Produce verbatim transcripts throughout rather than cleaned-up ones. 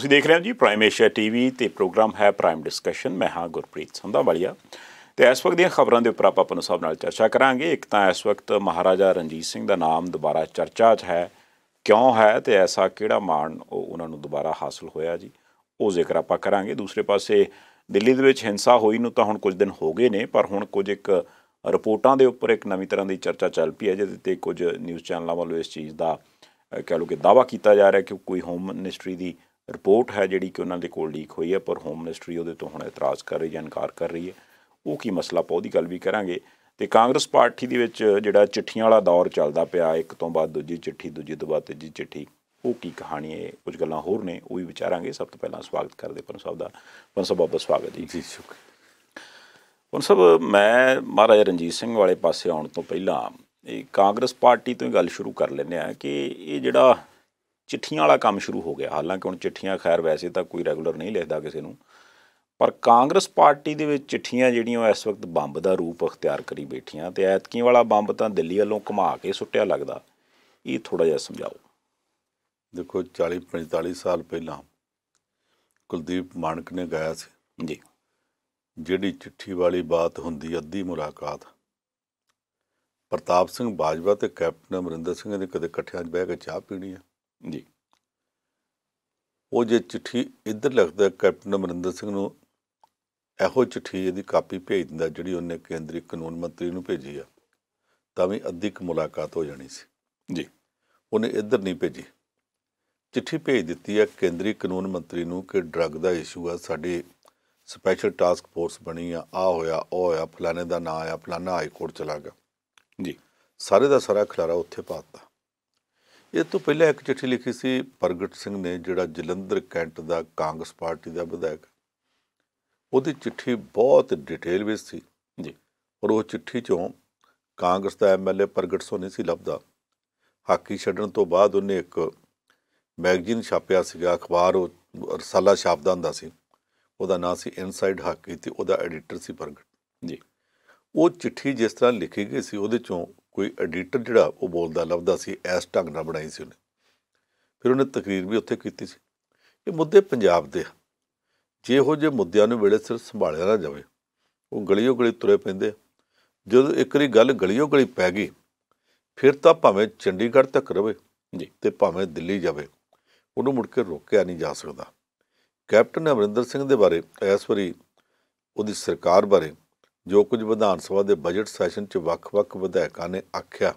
ਤੁਸੀਂ ਦੇਖ ਰਹੇ ਹੋ ਜੀ ਪ੍ਰਾਈਮ ਏਸ਼ੀਆ ਟੀਵੀ ਤੇ ਪ੍ਰੋਗਰਾਮ ਹੈ ਪ੍ਰਾਈਮ ਡਿਸਕਸ਼ਨ। ਮੈਂ ਹਾਂ ਗੁਰਪ੍ਰੀਤ ਸੰਧਾਵਾਲੀਆ ਤੇ ਇਸ ਵਕਤ ਦੀਆਂ ਖਬਰਾਂ ਦੇ ਉੱਪਰ ਆਪਾਂ ਆਪਣੇ ਸਾਹਿਬ ਨਾਲ ਚਰਚਾ ਕਰਾਂਗੇ। ਇੱਕ ਤਾਂ ਇਸ ਵਕਤ ਮਹਾਰਾਜਾ ਰਣਜੀਤ ਸਿੰਘ ਦਾ ਨਾਮ ਦੁਬਾਰਾ ਚਰਚਾ 'ਚ ਹੈ, ਕਿਉਂ ਹੈ ਤੇ ਐਸਾ ਕਿਹੜਾ ਮਾਣ ਉਹ ਉਹਨਾਂ ਨੂੰ ਦੁਬਾਰਾ ਹਾਸਲ ਹੋਇਆ ਜੀ, ਉਹ ਜ਼ਿਕਰ ਆਪਾਂ ਕਰਾਂਗੇ। ਦੂਸਰੇ ਪਾਸੇ ਦਿੱਲੀ ਦੇ ਵਿੱਚ ਹਿੰਸਾ ਹੋਈ ਨੂੰ ਤਾਂ ਹੁਣ ਕੁਝ ਦਿਨ ਹੋ ਗਏ ਨੇ, ਪਰ ਹੁਣ ਕੁਝ ਇੱਕ ਰਿਪੋਰਟਾਂ ਦੇ ਉੱਪਰ ਇੱਕ ਨਵੀਂ ਤਰ੍ਹਾਂ ਦੀ ਚਰਚਾ ਚੱਲ ਪਈ ਹੈ, ਜਿਹਦੇ 'ਤੇ ਕੁਝ ਨਿਊਜ਼ ਚੈਨਲਾਂ ਵੱਲੋਂ ਇਸ ਚੀਜ਼ ਦਾ ਕਹਿ ਲਓ ਕਿ ਦਾਅਵਾ ਕੀਤਾ ਜਾ ਰਿਹਾ ਕਿ ਕੋਈ ਹੋਮ ਮਿਨਿਸਟਰੀ ਦੀ ਰਿਪੋਰਟ ਹੈ ਜਿਹੜੀ ਕਿ ਉਹਨਾਂ ਦੇ ਕੋਲ ਲੀਕ ਹੋਈ ਹੈ, ਪਰ ਹੋਮ ਮਿਨਿਸਟਰੀ ਉਹਦੇ ਤੋਂ ਹੁਣ ਇਤਰਾਜ਼ ਕਰ ਰਹੀ ਹੈ, ਇਨਕਾਰ ਕਰ ਰਹੀ ਹੈ। ਉਹ ਕੀ ਮਸਲਾ ਆਪਾਂ ਉਹਦੀ ਗੱਲ ਵੀ ਕਰਾਂਗੇ। ਅਤੇ ਕਾਂਗਰਸ ਪਾਰਟੀ ਦੇ ਵਿੱਚ ਜਿਹੜਾ ਚਿੱਠੀਆਂ ਵਾਲਾ ਦੌਰ ਚੱਲਦਾ ਪਿਆ, ਇੱਕ ਤੋਂ ਬਾਅਦ ਦੂਜੀ ਚਿੱਠੀ, ਦੂਜੀ ਤੋਂ ਬਾਅਦ ਤੀਜੀ ਚਿੱਠੀ, ਉਹ ਕੀ ਕਹਾਣੀ ਹੈ, ਕੁਝ ਗੱਲਾਂ ਹੋਰ ਨੇ, ਉਹ ਵੀ ਵਿਚਾਰਾਂਗੇ। ਸਭ ਤੋਂ ਪਹਿਲਾਂ ਸਵਾਗਤ ਕਰਦੇ ਪਨ ਸਾਹਿਬ ਦਾ। ਪਨ ਸਾਹਿਬ ਬਹੁਤ ਬਹੁਤ ਸਵਾਗਤ ਜੀ। ਜੀ ਸ਼ੁਕਰੀਆ। ਪਨ ਸਾਹਿਬ, ਮੈਂ ਮਹਾਰਾਜਾ ਰਣਜੀਤ ਸਿੰਘ ਵਾਲੇ ਪਾਸੇ ਆਉਣ ਤੋਂ ਪਹਿਲਾਂ ਇਹ ਕਾਂਗਰਸ ਪਾਰਟੀ ਤੋਂ ਹੀ ਗੱਲ ਸ਼ੁਰੂ ਕਰ ਲੈਂਦੇ ਹਾਂ ਕਿ ਇਹ ਜਿਹੜਾ ਚਿੱਠੀਆਂ ਵਾਲਾ ਕੰਮ ਸ਼ੁਰੂ ਹੋ ਗਿਆ, ਹਾਲਾਂਕਿ ਹੁਣ ਚਿੱਠੀਆਂ ਖੈਰ ਵੈਸੇ ਤਾਂ ਕੋਈ ਰੈਗੂਲਰ ਨਹੀਂ ਲਿਖਦਾ ਕਿਸੇ ਨੂੰ, ਪਰ ਕਾਂਗਰਸ ਪਾਰਟੀ ਦੇ ਵਿੱਚ ਚਿੱਠੀਆਂ ਜਿਹੜੀਆਂ ਉਹ ਇਸ ਵਕਤ ਬੰਬ ਦਾ ਰੂਪ ਅਖਤਿਆਰ ਕਰੀ ਬੈਠੀਆਂ, ਅਤੇ ਐਤਕੀ ਵਾਲਾ ਬੰਬ ਤਾਂ ਦਿੱਲੀ ਵੱਲੋਂ ਘੁਮਾ ਕੇ ਸੁੱਟਿਆ ਲੱਗਦਾ। ਇਹ ਥੋੜ੍ਹਾ ਜਿਹਾ ਸਮਝਾਓ। ਦੇਖੋ, ਚਾਲੀ ਪੰਤਾਲੀ ਸਾਲ ਪਹਿਲਾਂ ਕੁਲਦੀਪ ਮਾਣਕ ਨੇ ਗਾਇਆ ਸੀ ਜੀ, ਜਿਹੜੀ ਚਿੱਠੀ ਵਾਲੀ ਬਾਤ ਹੁੰਦੀ ਅੱਧੀ ਮੁਲਾਕਾਤ। ਪ੍ਰਤਾਪ ਸਿੰਘ ਬਾਜਵਾ ਅਤੇ ਕੈਪਟਨ ਅਮਰਿੰਦਰ ਸਿੰਘ ਨੇ ਕਦੇ ਇਕੱਠਿਆਂ 'ਚ ਬਹਿ ਕੇ ਚਾਹ ਪੀਣੀ ਆ ਜੀ। ਉਹ ਜੇ ਚਿੱਠੀ ਇੱਧਰ ਲਿਖਦਾ ਕੈਪਟਨ ਅਮਰਿੰਦਰ ਸਿੰਘ ਨੂੰ, ਇਹੋ ਚਿੱਠੀ ਇਹਦੀ ਕਾਪੀ ਭੇਜ ਦਿੰਦਾ ਜਿਹੜੀ ਉਹਨੇ ਕੇਂਦਰੀ ਕਾਨੂੰਨ ਮੰਤਰੀ ਨੂੰ ਭੇਜੀ ਆ, ਤਾਂ ਵੀ ਅੱਧੀ ਕੁ ਮੁਲਾਕਾਤ ਹੋ ਜਾਣੀ ਸੀ ਜੀ। ਉਹਨੇ ਇੱਧਰ ਨਹੀਂ ਭੇਜੀ, ਚਿੱਠੀ ਭੇਜ ਦਿੱਤੀ ਹੈ ਕੇਂਦਰੀ ਕਾਨੂੰਨ ਮੰਤਰੀ ਨੂੰ ਕਿ ਡਰੱਗ ਦਾ ਇਸ਼ੂ ਆ, ਸਾਡੀ ਸਪੈਸ਼ਲ ਟਾਸਕ ਫੋਰਸ ਬਣੀ ਆ, ਆਹ ਹੋਇਆ ਉਹ ਹੋਇਆ, ਫਲਾਣੇ ਦਾ ਨਾਂ ਆਇਆ, ਫਲਾਣਾ ਹਾਈ ਕੋਰਟ ਚਲਾ ਗਿਆ ਜੀ। ਸਾਰੇ ਦਾ ਸਾਰਾ ਖਿਲਾਰਾ ਉੱਥੇ ਪਾ ਦਿੱਤਾ। ਇਹ ਤੋਂ ਪਹਿਲਾਂ ਇੱਕ ਚਿੱਠੀ ਲਿਖੀ ਸੀ ਪ੍ਰਗਟ ਸਿੰਘ ਨੇ, ਜਿਹੜਾ ਜਲੰਧਰ ਕੈਂਟ ਦਾ ਕਾਂਗਰਸ ਪਾਰਟੀ ਦਾ ਵਿਧਾਇਕ। ਉਹਦੀ ਚਿੱਠੀ ਬਹੁਤ ਡਿਟੇਲ ਵਿੱਚ ਸੀ ਜੀ, ਔਰ ਉਹ ਚਿੱਠੀ 'ਚੋਂ ਕਾਂਗਰਸ ਦਾ M L A Pargat Singh ਨਹੀਂ ਸੀ ਲੱਭਦਾ। ਹਾਕੀ ਛੱਡਣ ਤੋਂ ਬਾਅਦ ਉਹਨੇ ਇੱਕ ਮੈਗਜ਼ੀਨ ਛਾਪਿਆ ਸੀਗਾ, ਅਖਬਾਰ ਉਹ ਰਸਾਲਾ ਛਾਪਦਾ ਹੁੰਦਾ ਸੀ, ਉਹਦਾ ਨਾਂ ਸੀ ਇਨਸਾਈਡ ਹਾਕੀ, ਅਤੇ ਉਹਦਾ ਐਡੀਟਰ ਸੀ ਪ੍ਰਗਟ ਜੀ। ਉਹ ਚਿੱਠੀ ਜਿਸ ਤਰ੍ਹਾਂ ਲਿਖੀ ਗਈ ਸੀ, ਉਹਦੇ 'ਚੋਂ ਕੋਈ ਐਡੀਟਰ ਜਿਹੜਾ ਉਹ ਬੋਲਦਾ ਲੱਭਦਾ ਸੀ, ਇਸ ਢੰਗ ਨਾਲ ਬਣਾਈ ਸੀ ਉਹਨੇ। ਫਿਰ ਉਹਨੇ ਤਕਰੀਰ ਵੀ ਉੱਥੇ ਕੀਤੀ ਸੀ। ਇਹ ਮੁੱਦੇ ਪੰਜਾਬ ਦੇ, ਜੇ ਇਹੋ ਜਿਹੇ ਮੁੱਦਿਆਂ ਨੂੰ ਵੇਲੇ ਸਿਰ ਸੰਭਾਲਿਆ ਨਾ ਜਾਵੇ, ਉਹ ਗਲੀਓ ਗਲੀ ਤੁਰੇ ਪੈਂਦੇ। ਜਦੋਂ ਇੱਕ ਵਾਰੀ ਗੱਲ ਗਲੀਓ ਗਲੀ ਪੈ ਗਈ, ਫਿਰ ਤਾਂ ਭਾਵੇਂ ਚੰਡੀਗੜ੍ਹ ਤੱਕ ਰਵੇ ਜੀ ਅਤੇ ਭਾਵੇਂ ਦਿੱਲੀ ਜਾਵੇ, ਉਹਨੂੰ ਮੁੜ ਕੇ ਰੋਕਿਆ ਨਹੀਂ ਜਾ ਸਕਦਾ। ਕੈਪਟਨ ਅਮਰਿੰਦਰ ਸਿੰਘ ਦੇ ਬਾਰੇ ਇਸ ਵਾਰੀ ਉਹਦੀ ਸਰਕਾਰ ਬਾਰੇ ਜੋ ਕੁਝ ਵਿਧਾਨ ਸਭਾ ਦੇ ਬਜਟ ਸੈਸ਼ਨ 'ਚ ਵੱਖ-ਵੱਖ ਵਿਧਾਇਕਾਂ ਨੇ ਆਖਿਆ,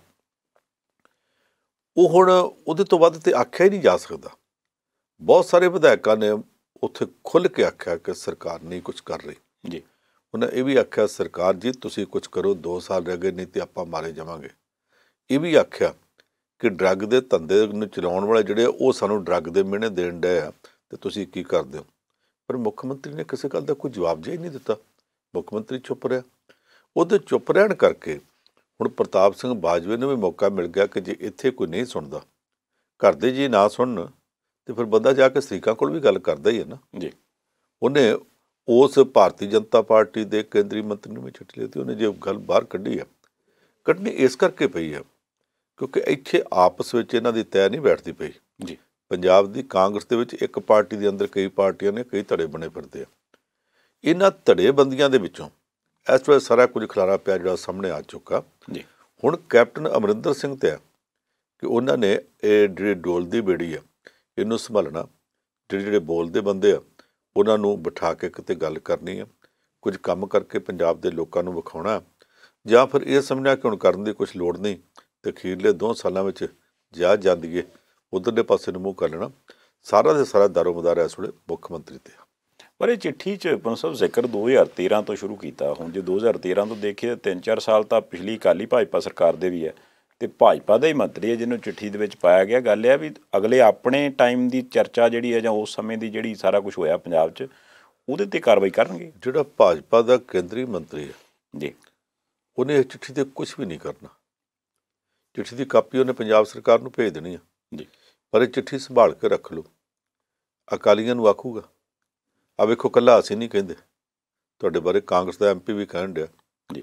ਉਹ ਹੁਣ ਉਹਦੇ ਤੋਂ ਵੱਧ ਤਾਂ ਆਖਿਆ ਹੀ ਨਹੀਂ ਜਾ ਸਕਦਾ। ਬਹੁਤ ਸਾਰੇ ਵਿਧਾਇਕਾਂ ਨੇ ਉੱਥੇ ਖੁੱਲ੍ਹ ਕੇ ਆਖਿਆ ਕਿ ਸਰਕਾਰ ਨਹੀਂ ਕੁਛ ਕਰ ਰਹੀ ਜੀ। ਉਹਨੇ ਇਹ ਵੀ ਆਖਿਆ, ਸਰਕਾਰ ਜੀ ਤੁਸੀਂ ਕੁਛ ਕਰੋ, ਦੋ ਸਾਲ ਰਹਿ ਗਏ, ਨਹੀਂ ਤਾਂ ਆਪਾਂ ਮਾਰੇ ਜਾਵਾਂਗੇ। ਇਹ ਵੀ ਆਖਿਆ ਕਿ ਡਰੱਗ ਦੇ ਧੰਦੇ ਨੂੰ ਚਲਾਉਣ ਵਾਲੇ ਜਿਹੜੇ ਉਹ ਸਾਨੂੰ ਡਰੱਗ ਦੇ ਮਿਹਣੇ ਦੇਣ ਡਏ ਆ, ਅਤੇ ਤੁਸੀਂ ਕੀ ਕਰਦੇ ਹੋ। ਪਰ ਮੁੱਖ ਮੰਤਰੀ ਨੇ ਕਿਸੇ ਗੱਲ ਦਾ ਕੋਈ ਜਵਾਬ ਜਿਹਾ ਹੀ ਨਹੀਂ ਦਿੱਤਾ। ਮੁੱਖ ਮੰਤਰੀ ਚੁੱਪ ਰਿਹਾ। ਉਹਦੇ ਚੁੱਪ ਰਹਿਣ ਕਰਕੇ ਹੁਣ ਪ੍ਰਤਾਪ ਸਿੰਘ ਬਾਜਵੇ ਨੂੰ ਵੀ ਮੌਕਾ ਮਿਲ ਗਿਆ ਕਿ ਜੇ ਇੱਥੇ ਕੋਈ ਨਹੀਂ ਸੁਣਦਾ, ਘਰ ਦੇ ਜੀ ਨਾ ਸੁਣਨ, ਅਤੇ ਫਿਰ ਬੰਦਾ ਜਾ ਕੇ ਸਰੀਕਾਂ ਕੋਲ ਵੀ ਗੱਲ ਕਰਦਾ ਹੀ ਹੈ ਨਾ ਜੀ। ਉਹਨੇ ਉਸ ਭਾਰਤੀ ਜਨਤਾ ਪਾਰਟੀ ਦੇ ਕੇਂਦਰੀ ਮੰਤਰੀ ਨੂੰ ਵੀ ਚਿੱਠੀ ਲਿਖੀ। ਉਹਨੇ ਜੇ ਗੱਲ ਬਾਹਰ ਕੱਢੀ ਹੈ, ਕੱਢਣੀ ਇਸ ਕਰਕੇ ਪਈ ਹੈ ਕਿਉਂਕਿ ਇੱਥੇ ਆਪਸ ਵਿੱਚ ਇਹਨਾਂ ਦੀ ਤੈਅ ਨਹੀਂ ਬੈਠਦੀ ਪਈ ਜੀ। ਪੰਜਾਬ ਦੀ ਕਾਂਗਰਸ ਦੇ ਵਿੱਚ ਇੱਕ ਪਾਰਟੀ ਦੇ ਅੰਦਰ ਕਈ ਪਾਰਟੀਆਂ ਨੇ, ਕਈ ਧੜੇ ਬਣੇ ਫਿਰਦੇ ਆ। ਇਹਨਾਂ ਧੜੇਬੰਦੀਆਂ ਦੇ ਵਿੱਚੋਂ ਇਸ ਵੇਲੇ ਸਾਰਾ ਕੁਝ ਖਿਲਾਰਾ ਪਿਆ ਜਿਹੜਾ ਸਾਹਮਣੇ ਆ ਚੁੱਕਾ ਜੀ। ਹੁਣ ਕੈਪਟਨ ਅਮਰਿੰਦਰ ਸਿੰਘ 'ਤੇ ਆ ਕਿ ਉਹਨਾਂ ਨੇ ਇਹ ਜਿਹੜੀ ਡੋਲ ਦੀ ਬੇੜੀ ਆ, ਇਹਨੂੰ ਸੰਭਾਲਣਾ। ਜਿਹੜੇ ਜਿਹੜੇ ਬੋਲਦੇ ਬੰਦੇ ਆ ਉਹਨਾਂ ਨੂੰ ਬਿਠਾ ਕੇ ਕਿਤੇ ਗੱਲ ਕਰਨੀ ਆ, ਕੁਝ ਕੰਮ ਕਰਕੇ ਪੰਜਾਬ ਦੇ ਲੋਕਾਂ ਨੂੰ ਵਿਖਾਉਣਾ, ਜਾਂ ਫਿਰ ਇਹ ਸਮਝਣਾ ਕਿ ਹੁਣ ਕਰਨ ਦੀ ਕੁਛ ਲੋੜ ਨਹੀਂ, ਅਤੇ ਅਖੀਰਲੇ ਦੋ ਸਾਲਾਂ ਵਿੱਚ ਜਾ ਜਾਂਦੀਏ ਉੱਧਰਲੇ ਪਾਸੇ ਨੂੰ ਮੂੰਹ ਕਰ ਲੈਣਾ। ਸਾਰਾ ਦੇ ਸਾਰਾ ਦਾਰੋ ਮਦਾਰ ਇਸ ਵੇਲੇ ਮੁੱਖ ਮੰਤਰੀ 'ਤੇ ਆ। ਪਰ ਇਹ ਚਿੱਠੀ 'ਚ ਪਨ ਸਾਹਿਬ ਜ਼ਿਕਰ ਦੋ ਹਜ਼ਾਰ ਤੇਰ੍ਹਾਂ ਤੋਂ ਸ਼ੁਰੂ ਕੀਤਾ। ਹੁਣ ਜੇ ਦੋ ਹਜ਼ਾਰ ਤੇਰ੍ਹਾਂ ਤੋਂ ਦੇਖੀਏ, ਤਿੰਨ ਚਾਰ ਸਾਲ ਤਾਂ ਪਿਛਲੀ ਅਕਾਲੀ ਭਾਜਪਾ ਸਰਕਾਰ ਦੇ ਵੀ ਹੈ, ਅਤੇ ਭਾਜਪਾ ਦਾ ਹੀ ਮੰਤਰੀ ਹੈ ਜਿਹਨੂੰ ਚਿੱਠੀ ਦੇ ਵਿੱਚ ਪਾਇਆ ਗਿਆ। ਗੱਲ ਇਹ ਆ ਵੀ ਅਗਲੇ ਆਪਣੇ ਟਾਈਮ ਦੀ ਚਰਚਾ ਜਿਹੜੀ ਹੈ, ਜਾਂ ਉਸ ਸਮੇਂ ਦੀ ਜਿਹੜੀ ਸਾਰਾ ਕੁਛ ਹੋਇਆ ਪੰਜਾਬ 'ਚ, ਉਹਦੇ 'ਤੇ ਕਾਰਵਾਈ ਕਰਨਗੇ। ਜਿਹੜਾ ਭਾਜਪਾ ਦਾ ਕੇਂਦਰੀ ਮੰਤਰੀ ਹੈ ਜੀ, ਉਹਨੇ ਇਸ ਚਿੱਠੀ 'ਤੇ ਕੁਛ ਵੀ ਨਹੀਂ ਕਰਨਾ। ਚਿੱਠੀ ਦੀ ਕਾਪੀ ਉਹਨੇ ਪੰਜਾਬ ਸਰਕਾਰ ਨੂੰ ਭੇਜ ਦੇਣੀ ਆ ਜੀ, ਪਰ ਇਹ ਚਿੱਠੀ ਸੰਭਾਲ ਕੇ ਰੱਖ ਲਓ। ਅਕਾਲੀਆਂ ਨੂੰ ਆਖੂਗਾ, ਆ ਵੇਖੋ, ਇਕੱਲਾ ਅਸੀਂ ਨਹੀਂ ਕਹਿੰਦੇ, ਤੁਹਾਡੇ ਬਾਰੇ ਕਾਂਗਰਸ ਦਾ ਐਮ ਪੀ ਵੀ ਕਹਿਣ ਡਿਆ ਜੀ,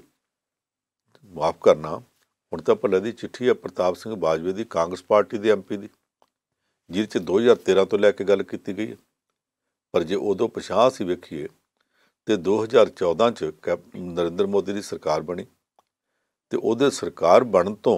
ਮਾਫ ਕਰਨਾ। ਹੁਣ ਤਾਂ ਭੱਲੇ ਦੀ ਚਿੱਠੀ ਹੈ ਪ੍ਰਤਾਪ ਸਿੰਘ ਬਾਜਵੇ ਦੀ, ਕਾਂਗਰਸ ਪਾਰਟੀ ਦੇ ਐਮ ਪੀ ਦੀ, ਜਿਹਦੇ 'ਚ ਦੋ ਹਜ਼ਾਰ ਤੇਰ੍ਹਾਂ ਤੋਂ ਲੈ ਕੇ ਗੱਲ ਕੀਤੀ ਗਈ ਹੈ। ਪਰ ਜੇ ਉਦੋਂ ਪਛਾਂ ਅਸੀਂ ਵੇਖੀਏ तो दो हज़ार चौदह च कैप नरेंद्र मोदी की सरकार बनी तो ਉਹਦੇ सरकार बनन तो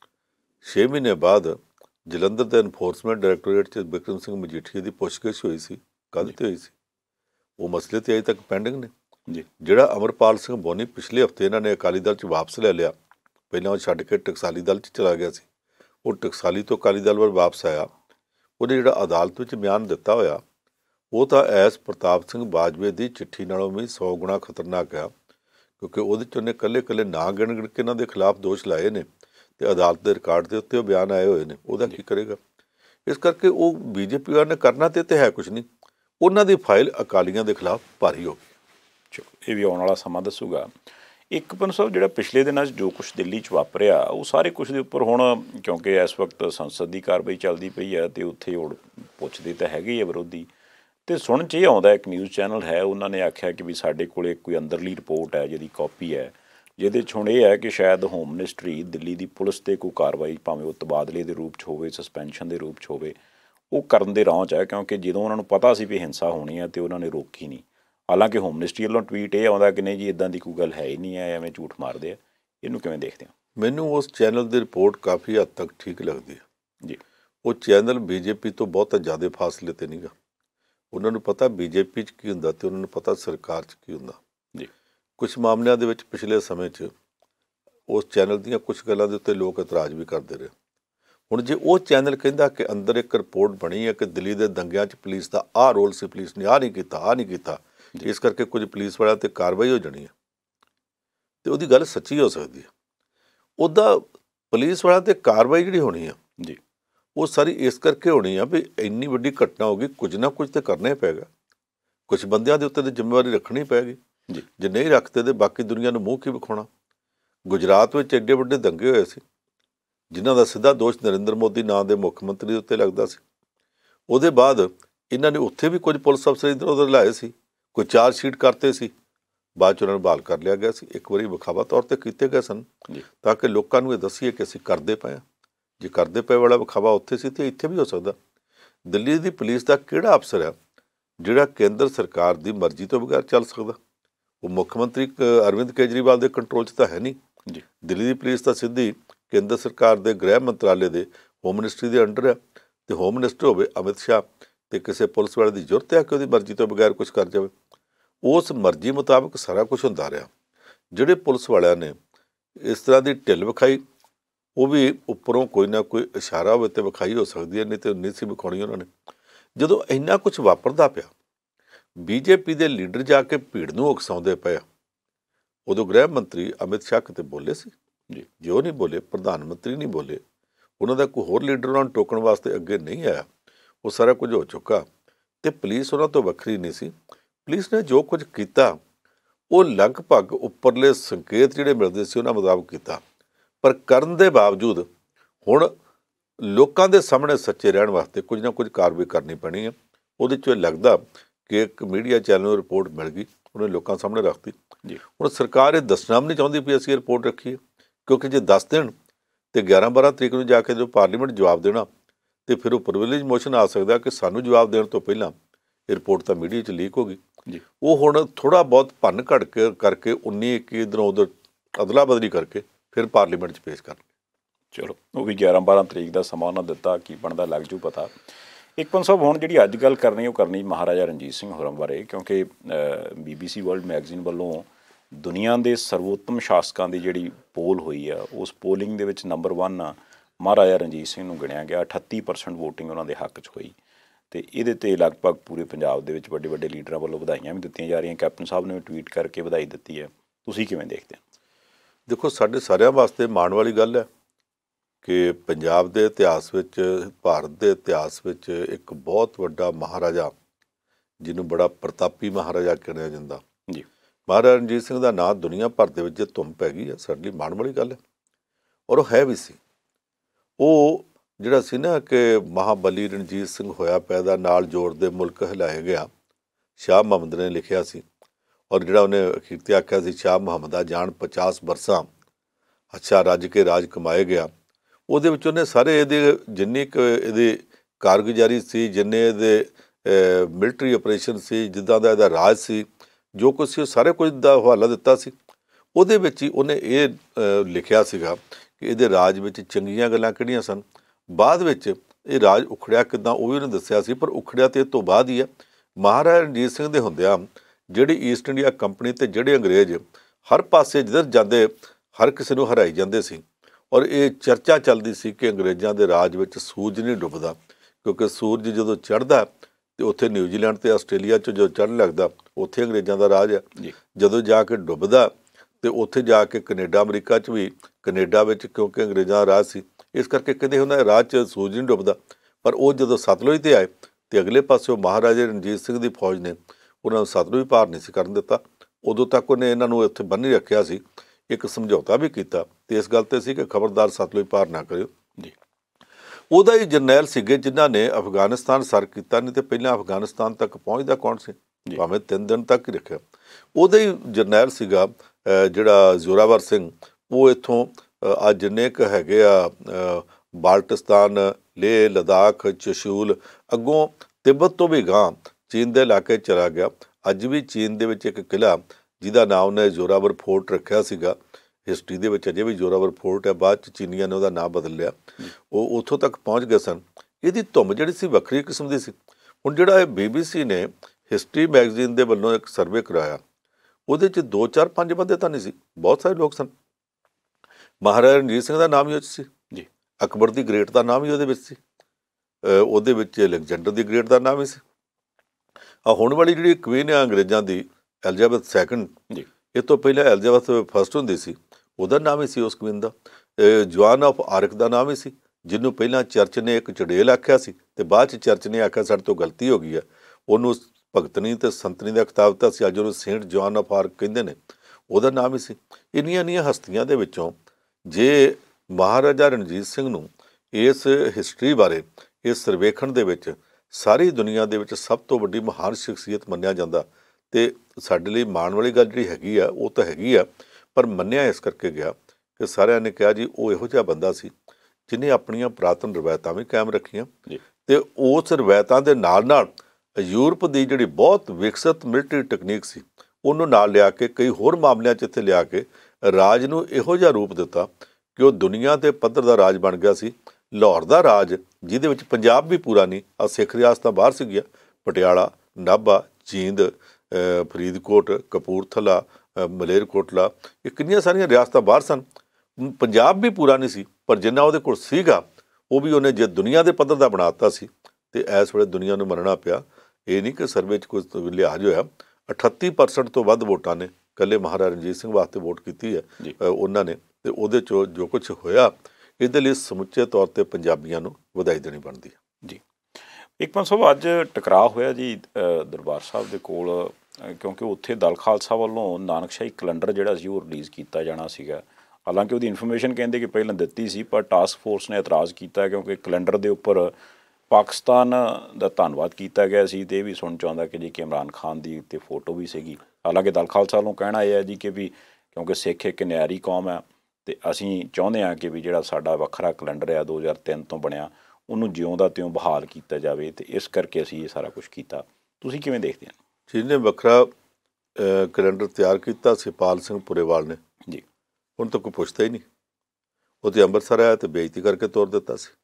छे महीने बाद जलंधर के एनफोर्समेंट डायरैक्टोरेट च बिक्रम सिंह मजीठीया की पुछगिछ हुई सी कद ते हुई सी वो मसले तो अजे तक पेंडिंग ने जी जिहड़ा अमरपाल सिंह बोनी पिछले हफ्ते इन्होंने अकाली दल च वापस ले लिया पहले वो छड्ड के टकसाली दल च चला गया सी वो टकसाली तो अकाली दल वाल वापस आया ਉਹਨੇ ਜਿਹੜਾ अदालत में बयान दिता होया वो तो ऐस प्रताप सिंह बाजवे की चिट्ठी नालों भी सौ गुणा खतरनाक आ क्योंकि वो उन्हें कल्ले कल्ले ना गिण गिण के इन्हों के खिलाफ दोष लाए ने तो अदालत के रिकॉर्ड के उत्ते बयान आए हुए हैं वह की करेगा इस करके वो बीजेपी वाले ने करना तो है कुछ नहीं उन्होंने फाइल अकालियों के खिलाफ भारी हो गई। चलो ये भी आने वाला समा दसूगा। एक पंत साहब जो पिछले दिनों जो कुछ दिल्ली च वापरिया वो सारे कुछ के उपर हुण क्योंकि इस वक्त संसद की कार्रवाई चलती पई है तो उत्थे उड़ पुछदे तो हैगे ही विरोधी तो सुन च ये आउंदा एक न्यूज़ चैनल है उन्होंने आख्या कि भी साडे कोले कोई अंदरली रिपोर्ट है जिहदी कॉपी है जिहदे च हुण ये है कि शायद होम मिनिस्ट्री दिल्ली की पुलिस ते कोई कार्रवाई भावें वो तबादले के रूप च होवे सस्पेंशन के रूप च होवे वो करन दे राह च है क्योंकि जदों उन्होंने पता सी भी हिंसा होनी है तो उन्होंने रोकी नहीं। हालांकि होम मिनिस्ट्री वालों ट्वीट ये आउंदा कि नहीं जी इदां दी कोई गल है ही नहीं है एवें झूठ मारदे आ इहनूं किवें देखदे हो? मैनूं उस चैनल की रिपोर्ट काफ़ी हद तक ठीक लगती है जी वो चैनल बीजेपी तो बहुत ज़्यादा फासले ते नहीं गा उन्होंने पता बीजेपी च की हुंदा ते उन्होंने पता सरकार च की हुंदा जी कुछ मामलों के पिछले समय च उस चैनल दीयां कुछ गल्लां दे उत्ते लोग इतराज़ भी करते रहे। हुण जे वो चैनल कहंदा कि अंदर एक रिपोर्ट बनी है कि दिल्ली के दंगियां च पुलिस का आ रोल सी पुलिस ने आ नहीं किया आ नहीं किया इस करके कुछ पुलिस वालों ते कार्रवाई हो जानी है तो उसकी गल सच्ची हो सकती है। उदा पुलिस वालों ते कार्रवाई जिहड़ी होनी है जी वो सारी इस करके होनी है भी इन्नी वड्डी घटना होगी कुछ ना कुछ तो करना ही पैगा कुछ बंदियां दे उत्ते ते जिम्मेवारी रखनी पैगी जी जे नहीं रखते तो बाकी दुनिया नूं मूँह की विखाउणा। गुजरात में एडे वड्डे दंगे होए सी जिन्हां दा सीधा दोष नरेंद्र मोदी नां दे मुख मंत्री दे उत्ते लगदा सी उहदे बाद इन्हां ने उत्थे भी कुछ पुलिस अफसर इधर उधर लाए सी कोई चार्जशीट करते सी बाद च उन्होंने बहाल कर लिया गया सी एक बारी विखावा तौर पर किए गए सन ताकि लोगों को ये दसीए कि असीं करते पे हाँ जे करते पे वाला विखावा उत्थे सी तो इत्थे भी हो सकता। दिल्ली की पुलिस का किहड़ा अफसर है जिहड़ा केंद्र सरकार की मर्जी तो बगैर चल सकता? वो मुख्यमंत्री अरविंद केजरीवाल के कंट्रोल च तो है नहीं जी दिल्ली की पुलिस तो सीधी केंद्र सरकार के गृह मंत्रालय के होम मिनिस्ट्री के अंडर है तो होम मिनिस्टर होवे अमित शाह तो किसी पुलिस वाले की जरूरत है कि उसकी मर्जी तो बगैर कुछ कर जाए उस मर्जी मुताबिक सारा कुछ होंदा रहा। जिहड़े पुलिस वालियां ने इस तरह की ढिल विखाई वो भी उपरों कोई ना कोई इशारा हो तो विखाई हो सकती है नहीं तो नहीं सी विखाउणी उन्होंने। जदों इन्ना कुछ वापरदा पिया बीजेपी के लीडर जाके भीड़ नूं उकसाउंदे पे उदों गृह मंत्री अमित शाह किते बोले सी जी जे वो नहीं बोले प्रधानमंत्री नहीं बोले उन्हों का कोई होर लीडर उन्होंने टोकण वास्ते अगे नहीं आया वो सारा कुछ हो चुका तो पुलिस उन्होंने तो वखरी नहीं सी। पुलिस ने जो कुछ किया वो लगभग उपरले संकेत जिहड़े मिलते सी उन्हां मुताबिक किया पर करन दे बावजूद हुण लोकां दे सामने सच्चे रहण वास्ते कुछ ना कुछ कार्रवाई करनी पैनी है। उहदे चों लगदा कि एक मीडिया चैनल नूं रिपोर्ट मिल गई उन्हें लोगों सामने रखती जी हुण सरकार ये दसना भी नहीं चाहती भी असीं रिपोर्ट रखी है क्योंकि जे दस देण तो ग्यारह बारह तरीक नूं जाके जो पार्लीमेंट जवाब देना तो फिर वो प्रिविलेज मोशन आ सकता कि सानू जवाब देने तो पहला ये रिपोर्ट तो मीडिया च लीक होगी जी वो हुण थोड़ा बहुत भन्न घट के करके उन्नी इक्की इधरों उधर अदला बदली करके फिर पार्लीमेंट च पेश कर। चलो वो भी ग्यारह बारह तरीक का समा उन्होंने दिता की बनता लग जू पता। एक पंत साहब हुण जिहड़ी अज गल करनी वो करनी महाराजा रणजीत सिंह होरां बारे क्योंकि B B C world magazine वालों दुनिया के सर्वोत्तम शासकों की जिहड़ी पोल हुई है उस पोलिंग दे विच नंबर वन महाराजा रणजीत सिंह नूं गिणिया गया अठत्ती परसेंट वोटिंग उन्होंने हक च हुई तो ये लगभग पूरे पंजाब दे विच वड्डे वड्डे लीडरां वालों वधाइयां भी दित्तियां जा रही कैप्टन साहब ने भी ट्वीट करके वधाई दी है तुसीं किवें देखते हैं? देखो साडे सारिਆਂ वास्ते माण वाली गल है कि पंजाब के इतिहास विच भारत के इतिहास विच एक बहुत वड्डा महाराजा जिन्हों बड़ा प्रतापी महाराजा कहना जाता जी महाराजा रणजीत सिंह का नाम दुनिया भर दे विच धुम पै गई है साडे लई माण वाली गल है और वो है भी सी। वो जिहड़ा सी ना कि महाबली रणजीत सिंह होया पैदा नाल जोर दे मुल्क हिलाए गया शाह मुहम्मद ने लिखिया सी और जिहड़ा उन्हें अखीर ते आख्या सी शाह मुहम्मदा जान पचास बरसां अच्छा रज के राज कमाए गया ਉਹਦੇ ਵਿੱਚ ਉਹਨੇ ਸਾਰੇ ਇਹਦੇ ਜਿੰਨੀ ਕੁ ਇਹਦੀ ਕਾਰਗੁਜ਼ਾਰੀ ਸੀ जिन्ने ਇਹਦੇ ਮਿਲਟਰੀ ਆਪਰੇਸ਼ਨ ਸੀ, ਜਿੱਦਾਂ ਦਾ ਇਹਦਾ ਰਾਜ ਸੀ, ਜੋ ਕੁਛ ਸੀ ਉਹ ਸਾਰੇ ਕੁਝ ਦਾ ਹਵਾਲਾ ਦਿੱਤਾ ਸੀ। ਉਹਦੇ ਵਿੱਚ ਹੀ ਉਹਨੇ ਇਹ ਅ, ਲਿਖਿਆ ਸੀਗਾ ਕਿ ਇਹਦੇ ਰਾਜ ਵਿੱਚ ਚੰਗੀਆਂ ਗੱਲਾਂ ਕਿਹੜੀਆਂ ਸਨ। ਬਾਅਦ ਵਿੱਚ ਇਹ ਰਾਜ ਉਖੜਿਆ ਕਿੱਦਾਂ ਉਹ ਵੀ ਉਹਨੇ ਦੱਸਿਆ ਸੀ, ਪਰ ਉਖੜਿਆ ਤਾਂ ਇਹ ਤੋਂ ਬਾਅਦ ਹੀ ਹੈ। ਮਹਾਰਾਜਾ ਰਣਜੀਤ ਸਿੰਘ ਦੇ ਹੁੰਦਿਆਂ ਜਿਹੜੀ ਈਸਟ ਇੰਡੀਆ ਕੰਪਨੀ ਅਤੇ ਜਿਹੜੇ ਅੰਗਰੇਜ਼ ਹਰ ਪਾਸੇ ਜਿੱਧਰ ਜਾਂਦੇ ਹਰ ਕਿਸੇ ਨੂੰ ਹਰਾਈ ਜਾਂਦੇ ਸੀ, ਔਰ ਇਹ ਚਰਚਾ ਚੱਲਦੀ ਸੀ ਕਿ ਅੰਗਰੇਜ਼ਾਂ ਦੇ ਰਾਜ ਵਿੱਚ ਸੂਰਜ ਨਹੀਂ ਡੁੱਬਦਾ, ਕਿਉਂਕਿ ਸੂਰਜ ਜਦੋਂ ਚੜ੍ਹਦਾ ਅਤੇ ਉੱਥੇ ਨਿਊਜ਼ੀਲੈਂਡ ਅਤੇ ਆਸਟ੍ਰੇਲੀਆ 'ਚ ਜਦੋਂ ਚੜ੍ਹਨ ਲੱਗਦਾ ਉੱਥੇ ਅੰਗਰੇਜ਼ਾਂ ਦਾ ਰਾਜ ਹੈ। ਜਦੋਂ ਜਾ ਕੇ ਡੁੱਬਦਾ ਅਤੇ ਉੱਥੇ ਜਾ ਕੇ ਕੈਨੇਡਾ ਅਮਰੀਕਾ 'ਚ ਵੀ, ਕੈਨੇਡਾ ਵਿੱਚ ਕਿਉਂਕਿ ਅੰਗਰੇਜ਼ਾਂ ਦਾ ਰਾਜ ਸੀ, ਇਸ ਕਰਕੇ ਕਹਿੰਦੇ ਉਹਨਾਂ ਦੇ ਰਾਜ 'ਚ ਸੂਰਜ ਨਹੀਂ ਡੁੱਬਦਾ। ਪਰ ਉਹ ਜਦੋਂ ਸਤਲੁਜ 'ਤੇ ਆਏ ਅਤੇ ਅਗਲੇ ਪਾਸਿਓਂ ਮਹਾਰਾਜਾ ਰਣਜੀਤ ਸਿੰਘ ਦੀ ਫੌਜ ਨੇ ਉਹਨਾਂ ਨੂੰ ਸਤਲੁਜ ਪਾਰ ਨਹੀਂ ਸੀ ਕਰਨ ਦਿੱਤਾ। ਉਦੋਂ ਤੱਕ ਉਹਨੇ ਇਹਨਾਂ ਨੂੰ ਉੱਥੇ ਬੰਨ੍ਹੀ ਰੱਖਿਆ ਸੀ, ਇੱਕ ਸਮਝੌਤਾ ਵੀ ਕੀਤਾ ਅਤੇ ਇਸ ਗੱਲ 'ਤੇ ਸੀ ਕਿ ਖਬਰਦਾਰ ਸਤਲੁਜ ਪਾਰ ਨਾ ਕਰਿਓ ਜੀ। ਉਹਦਾ ਹੀ ਜਰਨੈਲ ਸੀਗੇ ਜਿਨ੍ਹਾਂ ਨੇ ਅਫਗਾਨਿਸਤਾਨ ਸਰ ਕੀਤਾ, ਨਹੀਂ ਤਾਂ ਪਹਿਲਾਂ ਅਫਗਾਨਿਸਤਾਨ ਤੱਕ ਪਹੁੰਚਦਾ ਕੌਣ ਸੀ, ਭਾਵੇਂ ਤਿੰਨ ਦਿਨ ਤੱਕ ਹੀ ਰੱਖਿਆ। ਉਹਦਾ ਹੀ ਜਰਨੈਲ ਸੀਗਾ ਜਿਹੜਾ ਜ਼ੋਰਾਵਰ ਸਿੰਘ। ਉਹ ਇੱਥੋਂ ਅੱਜ ਜਿੰਨੇ ਕੁ ਹੈਗੇ ਆ ਬਾਲਟਿਸਤਾਨ, ਲੇਹ ਲਦਾਖ, ਚਸ਼ੂਲ, ਅੱਗੋਂ ਤਿੱਬਤ ਤੋਂ ਵੀ ਗਾਂਹ ਚੀਨ ਦੇ ਇਲਾਕੇ ਚਲਾ ਗਿਆ। ਅੱਜ ਵੀ ਚੀਨ ਦੇ ਵਿੱਚ ਇੱਕ ਕਿਲ੍ਹਾ ਜਿਹਦਾ ਨਾਮ ਉਹਨੇ ਜ਼ੋਰਾਵਰ ਫੋਰਟ ਰੱਖਿਆ ਸੀਗਾ, ਹਿਸਟਰੀ ਦੇ ਵਿੱਚ ਅਜੇ ਵੀ ਜ਼ੋਰਾਵਰ ਫੋਰਟ ਹੈ, ਬਾਅਦ 'ਚ ਚੀਨੀਆਂ ਨੇ ਉਹਦਾ ਨਾਮ ਬਦਲ ਲਿਆ। ਉਹ ਉੱਥੋਂ ਤੱਕ ਪਹੁੰਚ ਗਏ ਸਨ। ਇਹਦੀ ਧੁੰਮ ਜਿਹੜੀ ਸੀ ਵੱਖਰੀ ਕਿਸਮ ਦੀ ਸੀ। ਹੁਣ ਜਿਹੜਾ ਇਹ ਬੀ ਬੀ ਸੀ ਨੇ ਹਿਸਟਰੀ ਮੈਗਜ਼ੀਨ ਦੇ ਵੱਲੋਂ ਇੱਕ ਸਰਵੇ ਕਰਾਇਆ, ਉਹਦੇ 'ਚ ਦੋ ਚਾਰ ਪੰਜ ਬੰਦੇ ਤਾਂ ਨਹੀਂ ਸੀ, ਬਹੁਤ ਸਾਰੇ ਲੋਕ ਸਨ। ਮਹਾਰਾਜਾ ਰਣਜੀਤ ਸਿੰਘ ਦਾ ਨਾਮ ਹੀ ਉਹ 'ਚ ਸੀ ਜੀ, ਅਕਬਰ ਦੀ ਗ੍ਰੇਟ ਦਾ ਨਾਮ ਹੀ ਉਹਦੇ ਵਿੱਚ ਸੀ, ਉਹਦੇ ਵਿੱਚ ਅਲੈਗਜ਼ੈਂਡਰ ਦੀ ਗ੍ਰੇਟ ਦਾ ਨਾਮ ਹੀ ਸੀ। ਆ ਹੁਣ ਵਾਲੀ ਜਿਹੜੀ ਕੁਈਨ ਆ ਅੰਗਰੇਜ਼ਾਂ ਦੀ, ਐਲਿਜ਼ਾਬੈਥ ਸੈਕਿੰਡ ਜੀ, ਇਹ ਤੋਂ ਪਹਿਲਾਂ ਐਲਿਜ਼ਾਬੈਥ ਫਸਟ ਹੁੰਦੀ ਸੀ, ਉਹਦਾ ਨਾਮ ਹੀ ਸੀ ਉਸ ਕੁਈਨ ਦਾ। ਜਵਾਨ ਆਫ ਆਰਕ ਦਾ ਨਾਮ ਹੀ ਸੀ, ਜਿਹਨੂੰ ਪਹਿਲਾਂ ਚਰਚ ਨੇ ਇੱਕ ਚੁੜੇਲ ਆਖਿਆ ਸੀ ਅਤੇ ਬਾਅਦ 'ਚ ਚਰਚ ਨੇ ਆਖਿਆ ਸਾਡੇ ਤੋਂ ਗਲਤੀ ਹੋ ਗਈ ਹੈ, ਉਹਨੂੰ ਭਗਤਣੀ ਅਤੇ ਸੰਤਨੀ ਦਾ ਖਿਤਾਬ ਦਿੱਤਾ ਸੀ, ਅੱਜ ਉਹਨੂੰ ਸੇਂਟ ਜਵਾਨ ਆਫ ਆਰਕ ਕਹਿੰਦੇ ਨੇ, ਉਹਦਾ ਨਾਮ ਹੀ ਸੀ। ਇੰਨੀਆਂ ਇੰਨੀਆਂ ਹਸਤੀਆਂ ਦੇ ਵਿੱਚੋਂ ਜੇ ਮਹਾਰਾਜਾ ਰਣਜੀਤ ਸਿੰਘ ਨੂੰ ਇਸ ਹਿਸਟਰੀ ਬਾਰੇ, ਇਸ ਸਰਵੇਖਣ ਦੇ ਵਿੱਚ ਸਾਰੀ ਦੁਨੀਆ ਦੇ ਵਿੱਚ ਸਭ ਤੋਂ ਵੱਡੀ ਮਹਾਨ ਸ਼ਖਸੀਅਤ ਮੰਨਿਆ ਜਾਂਦਾ, ਅਤੇ ਸਾਡੇ ਲਈ ਮਾਣ ਵਾਲੀ ਗੱਲ ਜਿਹੜੀ ਹੈਗੀ ਆ ਉਹ ਤਾਂ ਹੈਗੀ ਆ, ਪਰ ਮੰਨਿਆ ਇਸ ਕਰਕੇ ਗਿਆ ਕਿ ਸਾਰਿਆਂ ਨੇ ਕਿਹਾ ਜੀ ਉਹ ਇਹੋ ਜਿਹਾ ਬੰਦਾ ਸੀ ਜਿਹਨੇ ਆਪਣੀਆਂ ਪੁਰਾਤਨ ਰਵਾਇਤਾਂ ਵੀ ਕਾਇਮ ਰੱਖੀਆਂ, ਅਤੇ ਉਸ ਰਵਾਇਤਾਂ ਦੇ ਨਾਲ ਨਾਲ ਯੂਰਪ ਦੀ ਜਿਹੜੀ ਬਹੁਤ ਵਿਕਸਿਤ ਮਿਲਟਰੀ ਟੈਕਨੀਕ ਸੀ ਉਹਨੂੰ ਨਾਲ ਲਿਆ ਕੇ ਕਈ ਹੋਰ ਮਾਮਲਿਆਂ 'ਚ ਇੱਥੇ ਲਿਆ ਕੇ ਰਾਜ ਨੂੰ ਇਹੋ ਜਿਹਾ ਰੂਪ ਦਿੱਤਾ ਕਿ ਉਹ ਦੁਨੀਆ ਦੇ ਪੱਧਰ ਦਾ ਰਾਜ ਬਣ ਗਿਆ ਸੀ। ਲਾਹੌਰ ਦਾ ਰਾਜ, ਜਿਹਦੇ ਵਿੱਚ ਪੰਜਾਬ ਵੀ ਪੂਰਾ ਨਹੀਂ, ਆ ਸਿੱਖ ਰਿਆਸਤਾਂ ਬਾਹਰ ਸੀਗੀਆਂ, ਪਟਿਆਲਾ, ਨਾਭਾ, ਜੀਂਦ, ਫਰੀਦਕੋਟ, ਕਪੂਰਥਲਾ, ਮਲੇਰਕੋਟਲਾ, ਇਹ ਕਿੰਨੀਆਂ ਸਾਰੀਆਂ ਰਿਆਸਤਾਂ ਬਾਹਰ ਸਨ। ਪੰਜਾਬ ਵੀ ਪੂਰਾ ਨਹੀਂ ਸੀ, ਪਰ ਜਿੰਨਾ ਉਹਦੇ ਕੋਲ ਸੀਗਾ ਉਹ ਵੀ ਉਹਨੇ ਜੇ ਦੁਨੀਆ ਦੇ ਪੱਧਰ ਦਾ ਬਣਾ ਦਿੱਤਾ ਸੀ। ਅਤੇ ਇਸ ਵੇਲੇ ਦੁਨੀਆ ਨੂੰ ਮੰਨਣਾ ਪਿਆ, ਇਹ ਨਹੀਂ ਕਿ ਸਰਵੇ 'ਚ ਕੋਈ ਲਿਹਾਜ਼ ਹੋਇਆ। ਅਠੱਤੀ ਪਰਸੈਂਟ ਤੋਂ ਵੱਧ ਵੋਟਾਂ ਨੇ ਇਕੱਲੇ ਮਹਾਰਾਜਾ ਰਣਜੀਤ ਸਿੰਘ ਵਾਸਤੇ ਵੋਟ ਕੀਤੀ ਹੈ ਉਹਨਾਂ ਨੇ, ਅਤੇ ਉਹਦੇ 'ਚੋਂ ਜੋ ਕੁਛ ਹੋਇਆ ਇਹਦੇ ਲਈ ਸਮੁੱਚੇ ਤੌਰ 'ਤੇ ਪੰਜਾਬੀਆਂ ਨੂੰ ਵਧਾਈ ਦੇਣੀ ਬਣਦੀ ਹੈ ਜੀ। ਏਕਮਨ ਸਾਹਿਬ, ਅੱਜ ਟਕਰਾਅ ਹੋਇਆ ਜੀ ਦਰਬਾਰ ਸਾਹਿਬ ਦੇ ਕੋਲ, ਕਿਉਂਕਿ ਉੱਥੇ ਦਲ ਖਾਲਸਾ ਵੱਲੋਂ ਨਾਨਕਸ਼ਾਹੀ ਕੈਲੰਡਰ ਜਿਹੜਾ ਸੀ ਉਹ ਰਿਲੀਜ਼ ਕੀਤਾ ਜਾਣਾ ਸੀਗਾ। ਹਾਲਾਂਕਿ ਉਹਦੀ ਇਨਫੋਰਮੇਸ਼ਨ ਕਹਿੰਦੇ ਕਿ ਪਹਿਲਾਂ ਦਿੱਤੀ ਸੀ, ਪਰ ਟਾਸਕ ਫੋਰਸ ਨੇ ਇਤਰਾਜ਼ ਕੀਤਾ ਕਿਉਂਕਿ ਕੈਲੰਡਰ ਦੇ ਉੱਪਰ ਪਾਕਿਸਤਾਨ ਦਾ ਧੰਨਵਾਦ ਕੀਤਾ ਗਿਆ ਸੀ, ਅਤੇ ਇਹ ਵੀ ਸੁਣ ਚਾਹੁੰਦਾ ਕਿ ਜੀ ਕਿ ਇਮਰਾਨ ਖਾਨ ਦੀ ਉੱਤੇ ਫੋਟੋ ਵੀ ਸੀਗੀ। ਹਾਲਾਂਕਿ ਦਲ ਖਾਲਸਾ ਵੱਲੋਂ ਕਹਿਣਾ ਇਹ ਹੈ ਜੀ ਕਿ ਵੀ ਕਿਉਂਕਿ ਸਿੱਖ ਇੱਕ ਨਿਆਰੀ ਕੌਮ ਹੈ, ਅਤੇ ਅਸੀਂ ਚਾਹੁੰਦੇ ਹਾਂ ਕਿ ਵੀ ਜਿਹੜਾ ਸਾਡਾ ਵੱਖਰਾ ਕੈਲੰਡਰ ਆ ਦੋ ਹਜ਼ਾਰ ਤਿੰਨ ਤੋਂ ਬਣਿਆ ਉਹਨੂੰ ਜਿਉਂ ਦਾ ਤਿਉਂ ਬਹਾਲ ਕੀਤਾ ਜਾਵੇ, ਅਤੇ ਇਸ ਕਰਕੇ ਅਸੀਂ ਇਹ ਸਾਰਾ ਕੁਛ ਕੀਤਾ। ਤੁਸੀਂ ਕਿਵੇਂ ਦੇਖਦੇ ਹੋ? ਜਿਹਨੇ ਵੱਖਰਾ ਕੈਲੰਡਰ ਤਿਆਰ ਕੀਤਾ ਸਿਪਾਲ ਸਿੰਘ ਪੁਰੇਵਾਲ ਨੇ ਜੀ, ਹੁਣ ਤਾਂ ਕੋਈ ਪੁੱਛਦਾ ਹੀ ਨਹੀਂ। ਉਹ ਤਾਂ ਅੰਮ੍ਰਿਤਸਰ ਆਇਆ ਅਤੇ ਬੇਇੱਜ਼ਤੀ ਕਰਕੇ ਤੋਰ ਦਿੱਤਾ ਸੀ।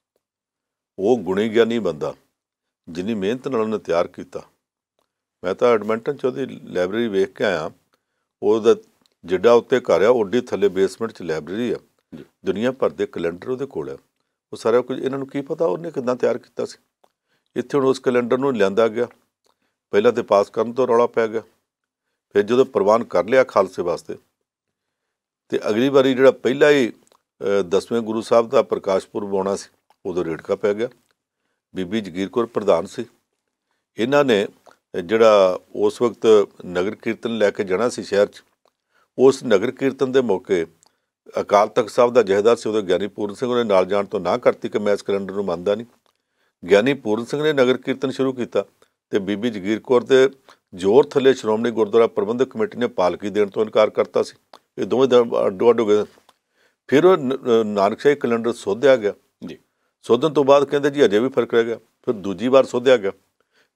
ਉਹ ਗੁਣੀ ਗਿਆਨੀ ਬੰਦਾ ਜਿੰਨੀ ਮਿਹਨਤ ਨਾਲ ਉਹਨੇ ਤਿਆਰ ਕੀਤਾ। ਮੈਂ ਤਾਂ ਐਡਮਿੰਟਨ 'ਚ ਉਹਦੀ ਲਾਇਬ੍ਰੇਰੀ ਵੇਖ ਕੇ ਆਇਆ, ਉਹਦਾ ਜਿੱਡਾ ਉੱਤੇ ਘਰ ਆ ਉੱਡੀ ਥੱਲੇ ਬੇਸਮੈਂਟ 'ਚ ਲਾਇਬ੍ਰੇਰੀ ਆ, ਦੁਨੀਆ ਭਰ ਦੇ ਕੈਲੰਡਰ ਉਹਦੇ ਕੋਲ ਆ। ਉਹ ਸਾਰਾ ਕੁਝ ਇਹਨਾਂ ਨੂੰ ਕੀ ਪਤਾ ਉਹਨੇ ਕਿੱਦਾਂ ਤਿਆਰ ਕੀਤਾ ਸੀ। ਇੱਥੇ ਹੁਣ ਉਸ ਕੈਲੰਡਰ ਨੂੰ ਲਿਆਂਦਾ ਗਿਆ, ਪਹਿਲਾਂ ਤਾਂ ਪਾਸ ਕਰਨ ਤੋਂ ਰੌਲਾ ਪੈ ਗਿਆ, ਫਿਰ ਜਦੋਂ ਪ੍ਰਵਾਨ ਕਰ ਲਿਆ ਖਾਲਸੇ ਵਾਸਤੇ, ਅਤੇ ਅਗਲੀ ਵਾਰੀ ਜਿਹੜਾ ਪਹਿਲਾਂ ਹੀ ਦਸਵੇਂ ਗੁਰੂ ਸਾਹਿਬ ਦਾ ਪ੍ਰਕਾਸ਼ ਪੁਰਬ ਆਉਣਾ ਸੀ ਉਦੋਂ ਰੇੜਕਾ ਪੈ ਗਿਆ। ਬੀਬੀ ਜਗੀਰ ਕੌਰ ਪ੍ਰਧਾਨ ਸੀ, ਇਹਨਾਂ ਨੇ ਜਿਹੜਾ ਉਸ ਵਕਤ ਨਗਰ ਕੀਰਤਨ ਲੈ ਕੇ ਜਾਣਾ ਸੀ ਸ਼ਹਿਰ 'ਚ, ਉਸ ਨਗਰ ਕੀਰਤਨ ਦੇ ਮੌਕੇ ਅਕਾਲ ਤਖਤ ਸਾਹਿਬ ਦਾ ਜਥੇਦਾਰ ਸੀ ਉਦੋਂ ਗਿਆਨੀ ਪੂਰਨ ਸਿੰਘ, ਉਹਨੇ ਨਾਲ ਜਾਣ ਤੋਂ ਨਾ ਕਰਤੀ ਕਿ ਮੈਂ ਇਸ ਕੈਲੰਡਰ ਨੂੰ ਮੰਨਦਾ ਨਹੀਂ। ਗਿਆਨੀ ਪੂਰਨ ਸਿੰਘ ਨੇ ਨਗਰ ਕੀਰਤਨ ਸ਼ੁਰੂ ਕੀਤਾ ਅਤੇ ਬੀਬੀ ਜਗੀਰ ਕੌਰ ਦੇ ਜ਼ੋਰ ਥੱਲੇ ਸ਼੍ਰੋਮਣੀ ਗੁਰਦੁਆਰਾ ਪ੍ਰਬੰਧਕ ਕਮੇਟੀ ਨੇ ਪਾਲਕੀ ਦੇਣ ਤੋਂ ਇਨਕਾਰ ਕਰਤਾ ਸੀ। ਇਹ ਦੋਵੇਂ ਅੱਡੋ ਅੱਡ ਹੋ ਗਏ। ਫਿਰ ਉਹ ਨਾਨਕਸ਼ਾਹੀ ਕੈਲੰਡਰ ਸੋਧਿਆ ਗਿਆ ਜੀ। ਸੋਧਣ ਤੋਂ ਬਾਅਦ ਕਹਿੰਦੇ ਜੀ ਅਜੇ ਵੀ ਫਰਕ ਰਹਿ ਗਿਆ। ਫਿਰ ਦੂਜੀ ਵਾਰ ਸੋਧਿਆ ਗਿਆ,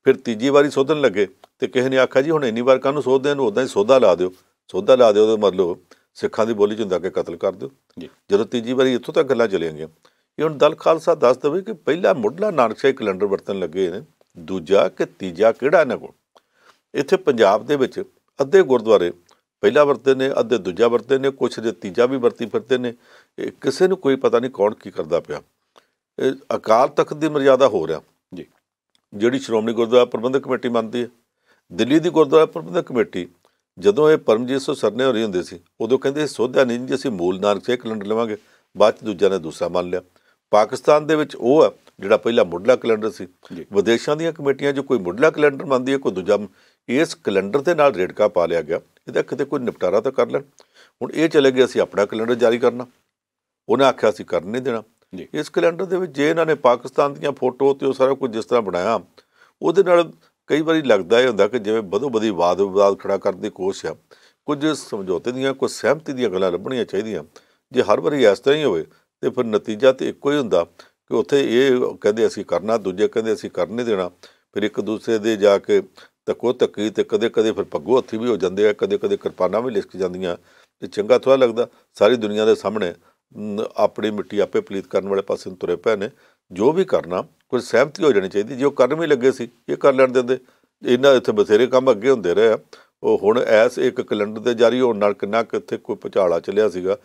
ਫਿਰ ਤੀਜੀ ਵਾਰੀ ਸੋਧਣ ਲੱਗੇ ਤੇ ਕਿਸੇ ਨੇ ਆਖਿਆ ਜੀ ਹੁਣ ਇੰਨੀ ਵਾਰ ਕਾਹਨੂੰ ਸੋਧਦੇ ਇਹਨੂੰ, ਉੱਦਾਂ ਹੀ ਸੋਧਾ ਲਾ ਦਿਓ। ਸੋਧਾ ਲਾ ਦਿਓ ਉਹਦਾ ਮਤਲਬ ਸਿੱਖਾਂ ਦੀ ਬੋਲੀ 'ਚ ਹੁੰਦਾ ਕਿ ਕਤਲ ਕਰ ਦਿਓ। ਜਦੋਂ ਤੀਜੀ ਵਾਰੀ ਇੱਥੋਂ ਤੱਕ ਗੱਲਾਂ ਚਲੀਆਂ ਗਈਆਂ, ਇਹ ਹੁਣ ਦਲ ਖਾਲਸਾ ਦੱਸ ਦੇਵੇ ਕਿ ਪਹਿਲਾ ਮੁੱਢਲਾ ਨਾਨਕਸ਼ਾਹੀ ਕੈਲੰਡਰ ਵਰਤਣ ਲੱਗੇ ਨੇ, ਦੂਜਾ ਕਿ ਤੀਜਾ ਕਿਹੜਾ ਇਹਨਾਂ ਕੋਲ। ਇੱਥੇ ਪੰਜਾਬ ਦੇ ਵਿੱਚ ਅੱਧੇ ਗੁਰਦੁਆਰੇ ਪਹਿਲਾ ਵਰਤੇ ਨੇ, ਅੱਧੇ ਦੂਜਾ ਵਰਤੇ ਨੇ, ਕੁਛ ਜੇ ਤੀਜਾ ਵੀ ਵਰਤੀ ਫਿਰਦੇ ਨੇ। ਇਹ ਕਿਸੇ ਨੂੰ ਕੋਈ ਪਤਾ ਨਹੀਂ ਕੌਣ ਕੀ ਕਰਦਾ ਪਿਆ। ਇਹ ਅਕਾਲ ਤਖਤ ਦੀ ਮਰਜ਼ਾਦਾ ਹੋ ਰਿਹਾ ਜੀ, ਜਿਹੜੀ ਸ਼੍ਰੋਮਣੀ ਗੁਰਦੁਆਰਾ ਪ੍ਰਬੰਧਕ ਕਮੇਟੀ ਮੰਨਦੀ ਹੈ। ਦਿੱਲੀ ਦੀ ਗੁਰਦੁਆਰਾ ਪ੍ਰਬੰਧਕ ਕਮੇਟੀ ਜਦੋਂ ਇਹ ਪਰਮਜੀਤ ਸਿੰਘ ਸਰਨੇ ਹੋ ਰਹੀ ਹੁੰਦੇ ਸੀ, ਉਦੋਂ ਕਹਿੰਦੇ ਸੋਧਿਆ ਨਹੀਂ ਜੀ, ਅਸੀਂ ਮੂਲ ਨਾਨਕਸ਼ਾਹੀ ਕੈਲੰਡਰ ਲਵਾਂਗੇ। ਬਾਅਦ 'ਚ ਦੂਜਿਆਂ ਨੇ ਦੂਸਰਾ ਮੰਨ ਲਿਆ। ਪਾਕਿਸਤਾਨ ਦੇ ਵਿੱਚ ਉਹ ਆ ਜਿਹੜਾ ਪਹਿਲਾ ਮੁੱਢਲਾ ਕੈਲੰਡਰ ਸੀ। ਵਿਦੇਸ਼ਾਂ ਦੀਆਂ ਕਮੇਟੀਆਂ 'ਚ ਕੋਈ ਮੁੱਢਲਾ ਕੈਲੰਡਰ ਮੰਨਦੀ ਹੈ, ਕੋਈ ਦੂਜਾ। ਇਸ ਕੈਲੰਡਰ ਦੇ ਨਾਲ ਰੇੜਕਾ ਪਾ ਲਿਆ ਗਿਆ, ਇਹਦਾ ਕਿਤੇ ਕੋਈ ਨਿਪਟਾਰਾ ਤਾਂ ਕਰ ਲੈਣ। ਹੁਣ ਇਹ ਚਲੇ ਗਏ ਅਸੀਂ ਆਪਣਾ ਕੈਲੰਡਰ ਜਾਰੀ ਕਰਨਾ, ਉਹਨੇ ਆਖਿਆ ਅਸੀਂ ਕਰਨ ਨਹੀਂ ਦੇਣਾ। ਇਸ ਕੈਲੰਡਰ ਦੇ ਵਿੱਚ ਜੇ ਇਹਨਾਂ ਨੇ ਪਾਕਿਸਤਾਨ ਦੀਆਂ ਫੋਟੋ ਅਤੇ ਉਹ ਸਾਰਾ ਕੁਝ ਜਿਸ ਤਰ੍ਹਾਂ ਬਣਾਇਆ, ਉਹਦੇ ਨਾਲ ਕਈ ਵਾਰੀ ਲੱਗਦਾ ਇਹ ਹੁੰਦਾ ਕਿ ਜਿਵੇਂ ਬਦੋ ਬਦੀ ਵਾਦ ਵਿਵਾਦ ਖੜਾ ਕਰਨ ਦੀ ਕੋਸ਼ਿਸ਼ ਆ। ਕੁਝ ਸਮਝੌਤੇ ਦੀਆਂ, ਕੁਝ ਸਹਿਮਤੀ ਦੀਆਂ ਗੱਲਾਂ ਲੱਭਣੀਆਂ ਚਾਹੀਦੀਆਂ। ਜੇ ਹਰ ਵਾਰੀ ਇਸ ਤਰ੍ਹਾਂ ਹੀ ਹੋਵੇ ਤਾਂ ਫਿਰ ਨਤੀਜਾ ਤਾਂ ਇੱਕੋ ਹੀ ਹੁੰਦਾ ਕਿ ਉੱਥੇ ਇਹ ਕਹਿੰਦੇ ਅਸੀਂ ਕਰਨਾ, ਦੂਜੇ ਕਹਿੰਦੇ ਅਸੀਂ ਕਰ ਨਹੀਂ ਦੇਣਾ। ਫਿਰ ਇੱਕ ਦੂਸਰੇ ਦੇ ਜਾ ਕੇ ਧੱਕੋ ਧੱਕੀ ਅਤੇ ਕਦੇ ਕਦੇ ਫਿਰ ਪੱਗੋ ਹੱਥੀ ਵੀ ਹੋ ਜਾਂਦੇ ਆ, ਕਦੇ ਕਦੇ ਕਿਰਪਾਨਾਂ ਵੀ ਲਿਸ਼ਕ ਜਾਂਦੀਆਂ। ਅਤੇ ਚੰਗਾ ਥੋੜ੍ਹਾ ਲੱਗਦਾ। ਸਾਰੀ ਦੁਨੀਆ ਦੇ ਸਾਹਮਣੇ ਆਪਣੀ ਮਿੱਟੀ ਆਪੇ ਪਲੀਤ ਕਰਨ ਵਾਲੇ ਪਾਸੇ ਨੂੰ ਤੁਰੇ ਪਏ ਨੇ। ਜੋ ਵੀ ਕਰਨਾ ਕੋਈ ਸਹਿਮਤੀ ਹੋ ਜਾਣੀ ਚਾਹੀਦੀ। ਜੇ ਉਹ ਕਰਨ ਵੀ ਲੱਗੇ ਸੀ ਇਹ ਕਰ ਲੈਣ ਦਿੰਦੇ। ਇਹਨਾਂ ਇੱਥੇ ਬਥੇਰੇ ਕੰਮ ਅੱਗੇ ਹੁੰਦੇ ਰਹੇ ਆ। ਉਹ ਹੁਣ ਐਸ ਇੱਕ ਕੈਲੰਡਰ ਦੇ ਜਾਰੀ ਹੋਣ ਨਾਲ ਕਿੰਨਾ ਕੁ ਇੱਥੇ ਕੋਈ ਭੁਚਾਲਾ ਚੱਲਿਆ ਸੀਗਾ,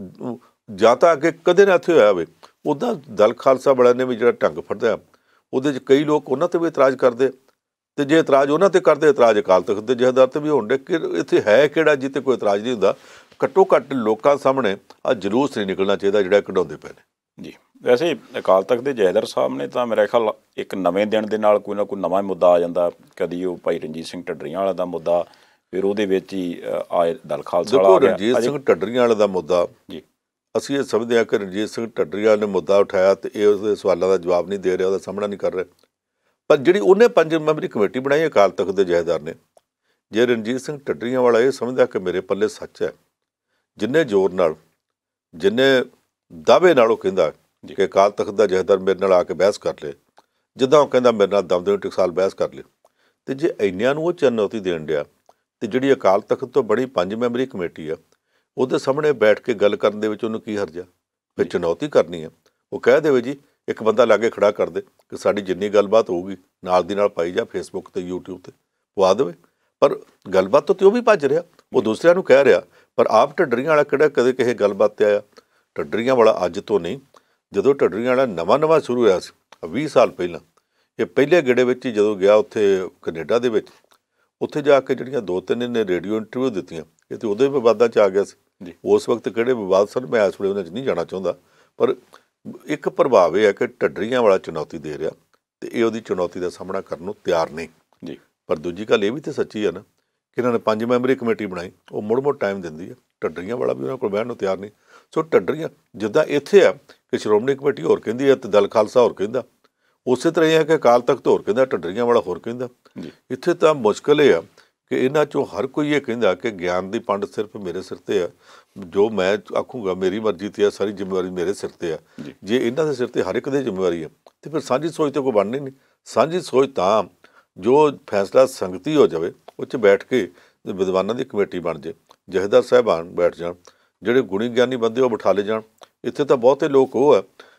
ਜਾਂ ਤਾਂ ਅੱਗੇ ਕਦੇ ਨਾ ਇੱਥੇ ਹੋਇਆ ਹੋਵੇ। ਉੱਦਾਂ ਦਲ ਖਾਲਸਾ ਵਾਲਿਆਂ ਨੇ ਵੀ ਜਿਹੜਾ ਢੰਗ ਫੜਦਾ, ਉਹਦੇ 'ਚ ਕਈ ਲੋਕ ਉਹਨਾਂ 'ਤੇ ਵੀ ਇਤਰਾਜ਼ ਕਰਦੇ, ਅਤੇ ਜੇ ਇਤਰਾਜ਼ ਉਹਨਾਂ 'ਤੇ ਕਰਦੇ, ਇਤਰਾਜ਼ ਅਕਾਲ ਤਖਤ ਦੇ ਜਥੇਦਾਰ 'ਤੇ ਵੀ ਹੋਣ ਡੇ। ਕਿ ਇੱਥੇ ਹੈ ਕਿਹੜਾ ਜਿੱਤੇ ਕੋਈ ਇਤਰਾਜ਼ ਨਹੀਂ ਹੁੰਦਾ। ਘੱਟੋ ਘੱਟ ਲੋਕਾਂ ਸਾਹਮਣੇ ਆ ਜਲੂਸ ਨਹੀਂ ਨਿਕਲਣਾ ਚਾਹੀਦਾ ਜਿਹੜਾ ਕਢਾਉਂਦੇ ਪਏ ਨੇ ਜੀ। ਵੈਸੇ ਅਕਾਲ ਤਖਤ ਦੇ ਜਥੇਦਾਰ ਸਾਹਿਬ ਨੇ ਤਾਂ ਮੇਰਾ ਖਿਆਲ ਇੱਕ ਨਵੇਂ ਦਿਨ ਦੇ ਨਾਲ ਕੋਈ ਨਾ ਕੋਈ ਨਵਾਂ ਮੁੱਦਾ ਆ ਜਾਂਦਾ। ਕਦੀ ਉਹ ਭਾਈ ਰਣਜੀਤ ਸਿੰਘ ਢੱਡਰੀਆਂ ਵਾਲਾ ਦਾ ਮੁੱਦਾ, ਫਿਰ ਉਹਦੇ ਵਿੱਚ ਹੀ ਆਏ ਦਲ ਖਾਲਸਾ ਵਾਲਾ। ਦੇਖੋ, ਰਣਜੀਤ ਸਿੰਘ ਢੱਡਰੀਆਂ ਵਾਲੇ ਦਾ ਮੁੱਦਾ ਜੀ, ਅਸੀਂ ਇਹ ਸਮਝਦੇ ਹਾਂ ਕਿ ਰਣਜੀਤ ਸਿੰਘ ਢੱਡਰੀਆਂ ਨੇ ਮੁੱਦਾ ਉਠਾਇਆ ਅਤੇ ਇਹ ਉਸਦੇ ਸਵਾਲਾਂ ਦਾ ਜਵਾਬ ਨਹੀਂ ਦੇ ਰਿਹਾ, ਉਹਦਾ ਸਾਹਮਣਾ ਨਹੀਂ ਕਰ ਰਿਹਾ। ਪਰ ਜਿਹੜੀ ਉਹਨੇ ਪੰਜ ਮੈਂਬਰੀ ਕਮੇਟੀ ਬਣਾਈ ਅਕਾਲ ਤਖਤ ਦੇ ਜਥੇਦਾਰ ਨੇ, ਜੇ ਰਣਜੀਤ ਸਿੰਘ ਢੱਡਰੀਆਂ ਵਾਲਾ ਇਹ ਸਮਝਦਾ ਕਿ ਮੇਰੇ ਪੱਲੇ ਸੱਚ ਹੈ, ਜਿੰਨੇ ਜ਼ੋਰ ਨਾਲ, ਜਿੰਨੇ ਦਾਅਵੇ ਨਾਲ ਉਹ ਕਹਿੰਦਾ ਕਿ ਅਕਾਲ ਤਖਤ ਦਾ ਜਥੇਦਾਰ ਮੇਰੇ ਨਾਲ ਆ ਕੇ ਬਹਿਸ ਕਰ ਲਏ, ਜਿੱਦਾਂ ਉਹ ਕਹਿੰਦਾ ਮੇਰੇ ਨਾਲ ਦਮਦਮੀ ਟਕਸਾਲ ਬਹਿਸ ਕਰ ਲਏ, ਅਤੇ ਜੇ ਇੰਨਿਆਂ ਨੂੰ ਉਹ ਚੁਣੌਤੀ ਦੇਣ ਡਿਆ, ਅਤੇ ਜਿਹੜੀ ਅਕਾਲ ਤਖਤ ਤੋਂ ਬੜੀ ਪੰਜ ਮੈਂਬਰੀ ਕਮੇਟੀ ਆ, ਉਹਦੇ ਸਾਹਮਣੇ ਬੈਠ ਕੇ ਗੱਲ ਕਰਨ ਦੇ ਵਿੱਚ ਉਹਨੂੰ ਕੀ ਹਰਜਾ। ਫਿਰ ਚੁਣੌਤੀ ਕਰਨੀ ਹੈ, ਉਹ ਕਹਿ ਦੇਵੇ ਜੀ ਇੱਕ ਬੰਦਾ ਲਾਗੇ ਖੜਾ ਕਰ ਦੇ ਕਿ ਸਾਡੀ ਜਿੰਨੀ ਗੱਲਬਾਤ ਹੋਊਗੀ ਨਾਲ ਦੀ ਨਾਲ ਪਾਈ ਜਾ ਫੇਸਬੁੱਕ 'ਤੇ ਯੂਟਿਊਬ 'ਤੇ ਪਵਾ ਦੇਵੇ। ਪਰ ਗੱਲਬਾਤ ਤੋਂ ਤਾਂ ਉਹ ਵੀ ਭੱਜ ਰਿਹਾ, ਉਹ ਦੂਸਰਿਆਂ ਨੂੰ ਕਹਿ ਰਿਹਾ। ਪਰ ਆਪ ਢੱਡਰੀਆਂ ਵਾਲਾ ਕਿਹੜਾ ਕਦੇ ਕਿਸੇ ਗੱਲਬਾਤ 'ਤੇ ਆਇਆ। ਢੱਡਰੀਆਂ ਵਾਲਾ ਅੱਜ ਤੋਂ ਨਹੀਂ, ਜਦੋਂ ਢੱਡਰੀਆਂ ਵਾਲਾ ਨਵਾਂ ਨਵਾਂ ਸ਼ੁਰੂ ਹੋਇਆ ਸੀ ਵੀਹ ਸਾਲ ਪਹਿਲਾਂ, ਇਹ ਪਹਿਲੇ ਗੇੜੇ ਵਿੱਚ ਹੀ ਜਦੋਂ ਗਿਆ ਉੱਥੇ ਕੈਨੇਡਾ ਦੇ ਵਿੱਚ, ਉੱਥੇ ਜਾ ਕੇ ਜਿਹੜੀਆਂ ਦੋ ਤਿੰਨ ਇਹਨੇ ਰੇਡੀਓ ਇੰਟਰਵਿਊ ਦਿੱਤੀਆਂ, ਇਹ ਤਾਂ ਉਦੋਂ ਹੀ ਵਿਵਾਦਾਂ 'ਚ ਆ ਗਿਆ ਸੀ। ਉਸ ਵਕਤ ਕਿਹੜੇ ਵਿਵਾਦ ਸਨ ਮੈਂ ਇਸ ਵੇਲੇ ਉਹਨਾਂ 'ਚ ਨਹੀਂ ਜਾਣਾ ਚਾਹੁੰਦਾ। ਪਰ ਇੱਕ ਪ੍ਰਭਾਵ ਇਹ ਹੈ ਕਿ ਢੱਡਰੀਆਂ ਵਾਲਾ ਚੁਣੌਤੀ ਦੇ ਰਿਹਾ ਅਤੇ ਇਹ ਉਹਦੀ ਚੁਣੌਤੀ ਦਾ ਸਾਹਮਣਾ ਕਰਨ ਨੂੰ ਤਿਆਰ ਨਹੀਂ ਜੀ। ਪਰ ਦੂਜੀ ਗੱਲ ਇਹ ਵੀ ਤਾਂ ਸੱਚੀ ਹੈ ਨਾ ਕਿ ਇਹਨਾਂ ਨੇ ਪੰਜ ਮੈਂਬਰੀ ਕਮੇਟੀ ਬਣਾਈ, ਉਹ ਮੁੜ ਮੁੜ ਟਾਈਮ ਦਿੰਦੀ ਹੈ। ਢੱਡਰੀਆਂ ਵਾਲਾ ਵੀ ਉਹਨਾਂ ਕੋਲ ਬਹਿਣ ਨੂੰ ਤਿਆਰ ਨਹੀਂ। ਸੋ ਢੱਡਰੀਆਂ ਜਿੱਦਾਂ ਇੱਥੇ ਆ ਕਿ ਸ਼੍ਰੋਮਣੀ ਕਮੇਟੀ ਹੋਰ ਕਹਿੰਦੀ ਹੈ ਅਤੇ ਦਲ ਖਾਲਸਾ ਹੋਰ ਕਹਿੰਦਾ, ਉਸੇ ਤਰ੍ਹਾਂ ਇਹ ਹੈ ਕਿ ਅਕਾਲ ਤਖਤ ਹੋਰ ਕਹਿੰਦਾ, ਢੱਡਰੀਆਂ ਵਾਲਾ ਹੋਰ ਕਹਿੰਦਾ। ਇੱਥੇ ਤਾਂ ਮੁਸ਼ਕਿਲ ਇਹ ਆ ਕਿ ਇਹਨਾਂ 'ਚੋਂ ਹਰ ਕੋਈ ਇਹ ਕਹਿੰਦਾ ਕਿ ਗਿਆਨ ਦੀ ਪੰਡ ਸਿਰਫ ਮੇਰੇ ਸਿਰ 'ਤੇ ਆ, ਜੋ ਮੈਂ ਆਖੂੰਗਾ ਮੇਰੀ ਮਰਜ਼ੀ 'ਤੇ ਆ, ਸਾਰੀ ਜ਼ਿੰਮੇਵਾਰੀ ਮੇਰੇ ਸਿਰ 'ਤੇ ਆ। ਜੇ ਇਹਨਾਂ ਦੇ ਸਿਰ 'ਤੇ ਹਰ ਇੱਕ ਦੀ ਜ਼ਿੰਮੇਵਾਰੀ ਹੈ ਅਤੇ ਫਿਰ ਸਾਂਝੀ ਸੋਚ ਤਾਂ ਕੋਈ ਬਣਨੀ ਨਹੀਂ। ਸਾਂਝੀ ਸੋਚ ਤਾਂ ਜੋ ਫੈਸਲਾ ਸੰਗਤੀ ਹੋ ਜਾਵੇ, ਉਹ 'ਚ ਬੈਠ ਕੇ ਵਿਦਵਾਨਾਂ ਦੀ ਕਮੇਟੀ ਬਣ ਜਾਏ, ਜਥੇਦਾਰ ਸਾਹਿਬਾਨ ਬੈਠ ਜਾਣ, ਜਿਹੜੇ ਗੁਣੀ ਗਿਆਨੀ ਬੰਦੇ ਉਹ ਬਿਠਾ ਲਏ ਜਾਣ। ਇੱਥੇ ਤਾਂ ਬਹੁਤੇ ਲੋਕ ਉਹ ਆ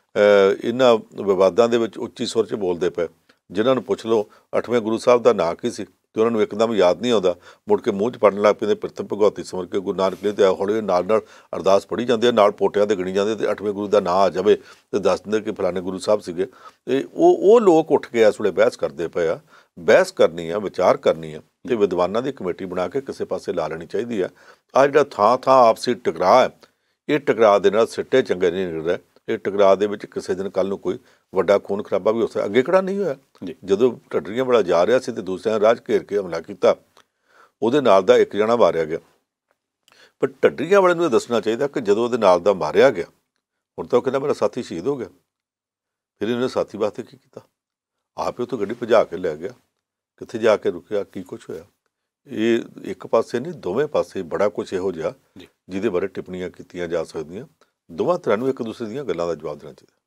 ਇਹਨਾਂ ਵਿਵਾਦਾਂ ਦੇ ਵਿੱਚ ਉੱਚੀ ਸੁਰ 'ਚ ਬੋਲਦੇ ਪਏ, ਜਿਨ੍ਹਾਂ ਨੂੰ ਪੁੱਛ ਲਓ ਅੱਠਵੇਂ ਗੁਰੂ ਸਾਹਿਬ ਦਾ ਨਾਂ ਕੀ ਸੀ ਅਤੇ ਉਹਨਾਂ ਨੂੰ ਇੱਕਦਮ ਯਾਦ ਨਹੀਂ ਆਉਂਦਾ, ਮੁੜ ਕੇ ਮੂੰਹ 'ਚ ਪੜਨ ਲੱਗ ਪੈਂਦੇ ਪ੍ਰਿਥਮ ਭਗਵਤੀ ਸਮਰ ਕੇ ਗੁਰੂ ਨਾਨਕ ਨੇ, ਅਤੇ ਹੌਲੀ ਨਾਲ ਨਾਲ ਅਰਦਾਸ ਪੜ੍ਹੀ ਜਾਂਦੀ ਹੈ, ਨਾਲ ਪੋਟਿਆਂ 'ਤੇ ਗਿਣੀ ਜਾਂਦੇ, ਅਤੇ ਅੱਠਵੇਂ ਗੁਰੂ ਦਾ ਨਾਂ ਆ ਜਾਵੇ ਅਤੇ ਦੱਸ ਦਿੰਦੇ ਕਿ ਫਲਾਣੇ ਗੁਰੂ ਸਾਹਿਬ ਸੀਗੇ। ਅਤੇ ਉਹ ਉਹ ਲੋਕ ਉੱਠ ਕੇ ਇਸ ਵੇਲੇ ਬਹਿਸ ਕਰਦੇ ਪਏ ਆ। ਬਹਿਸ ਕਰਨੀ ਆ, ਵਿਚਾਰ ਕਰਨੀ ਆ, ਅਤੇ ਵਿਦਵਾਨਾਂ ਦੀ ਕਮੇਟੀ ਬਣਾ ਕੇ ਕਿਸੇ ਪਾਸੇ ਲਾ ਲੈਣੀ ਚਾਹੀਦੀ ਆ। ਆਹ ਜਿਹੜਾ ਥਾਂ ਥਾਂ ਆਪਸੀ ਟਕਰਾਅ ਹੈ, ਇਹ ਟਕਰਾਅ ਦੇ ਨਾਲ ਸਿੱਟੇ ਚੰਗੇ ਨਹੀਂ ਨਿਕਲ ਰਿਹਾ। ਇਹ ਟਕਰਾਅ ਦੇ ਵਿੱਚ ਕਿਸੇ ਦਿਨ ਕੱਲ੍ਹ ਨੂੰ ਕੋਈ ਵੱਡਾ ਖੂਨ ਖਰਾਬਾ ਵੀ ਹੋ ਸਕਦਾ। ਅੱਗੇ ਕਿਹੜਾ ਨਹੀਂ ਹੋਇਆ, ਜਦੋਂ ਢੱਡਰੀਆਂ ਵਾਲਾ ਜਾ ਰਿਹਾ ਸੀ ਅਤੇ ਦੂਸਰਿਆਂ ਨੇ ਰਾਜ ਘੇਰ ਕੇ ਹਮਲਾ ਕੀਤਾ, ਉਹਦੇ ਨਾਲ ਦਾ ਇੱਕ ਜਣਾ ਮਾਰਿਆ ਗਿਆ। ਪਰ ਢੱਡਰੀਆਂ ਵਾਲੇ ਨੂੰ ਇਹ ਦੱਸਣਾ ਚਾਹੀਦਾ ਕਿ ਜਦੋਂ ਉਹਦੇ ਨਾਲ ਦਾ ਮਾਰਿਆ ਗਿਆ, ਹੁਣ ਤਾਂ ਉਹ ਕਹਿੰਦਾ ਮੇਰਾ ਸਾਥੀ ਸ਼ਹੀਦ ਹੋ ਗਿਆ, ਫਿਰ ਇਹਨੇ ਸਾਥੀ ਵਾਸਤੇ ਕੀ ਕੀਤਾ? ਆਪ ਹੀ ਉੱਥੋਂ ਗੱਡੀ ਭਜਾ ਕੇ ਲੈ ਗਿਆ, ਕਿੱਥੇ ਜਾ ਕੇ ਰੁਕਿਆ, ਕੀ ਕੁਛ ਹੋਇਆ। ਇਹ ਇੱਕ ਪਾਸੇ ਨਹੀਂ, ਦੋਵੇਂ ਪਾਸੇ ਬੜਾ ਕੁਛ ਇਹੋ ਜਿਹਾ ਜਿਹਦੇ ਬਾਰੇ ਟਿੱਪਣੀਆਂ ਕੀਤੀਆਂ ਜਾ ਸਕਦੀਆਂ। ਦੋਵਾਂ ਤਰ੍ਹਾਂ ਨੂੰ ਇੱਕ ਦੂਸਰੇ ਦੀਆਂ ਗੱਲਾਂ ਦਾ ਜਵਾਬ ਦੇਣਾ ਚਾਹੀਦਾ।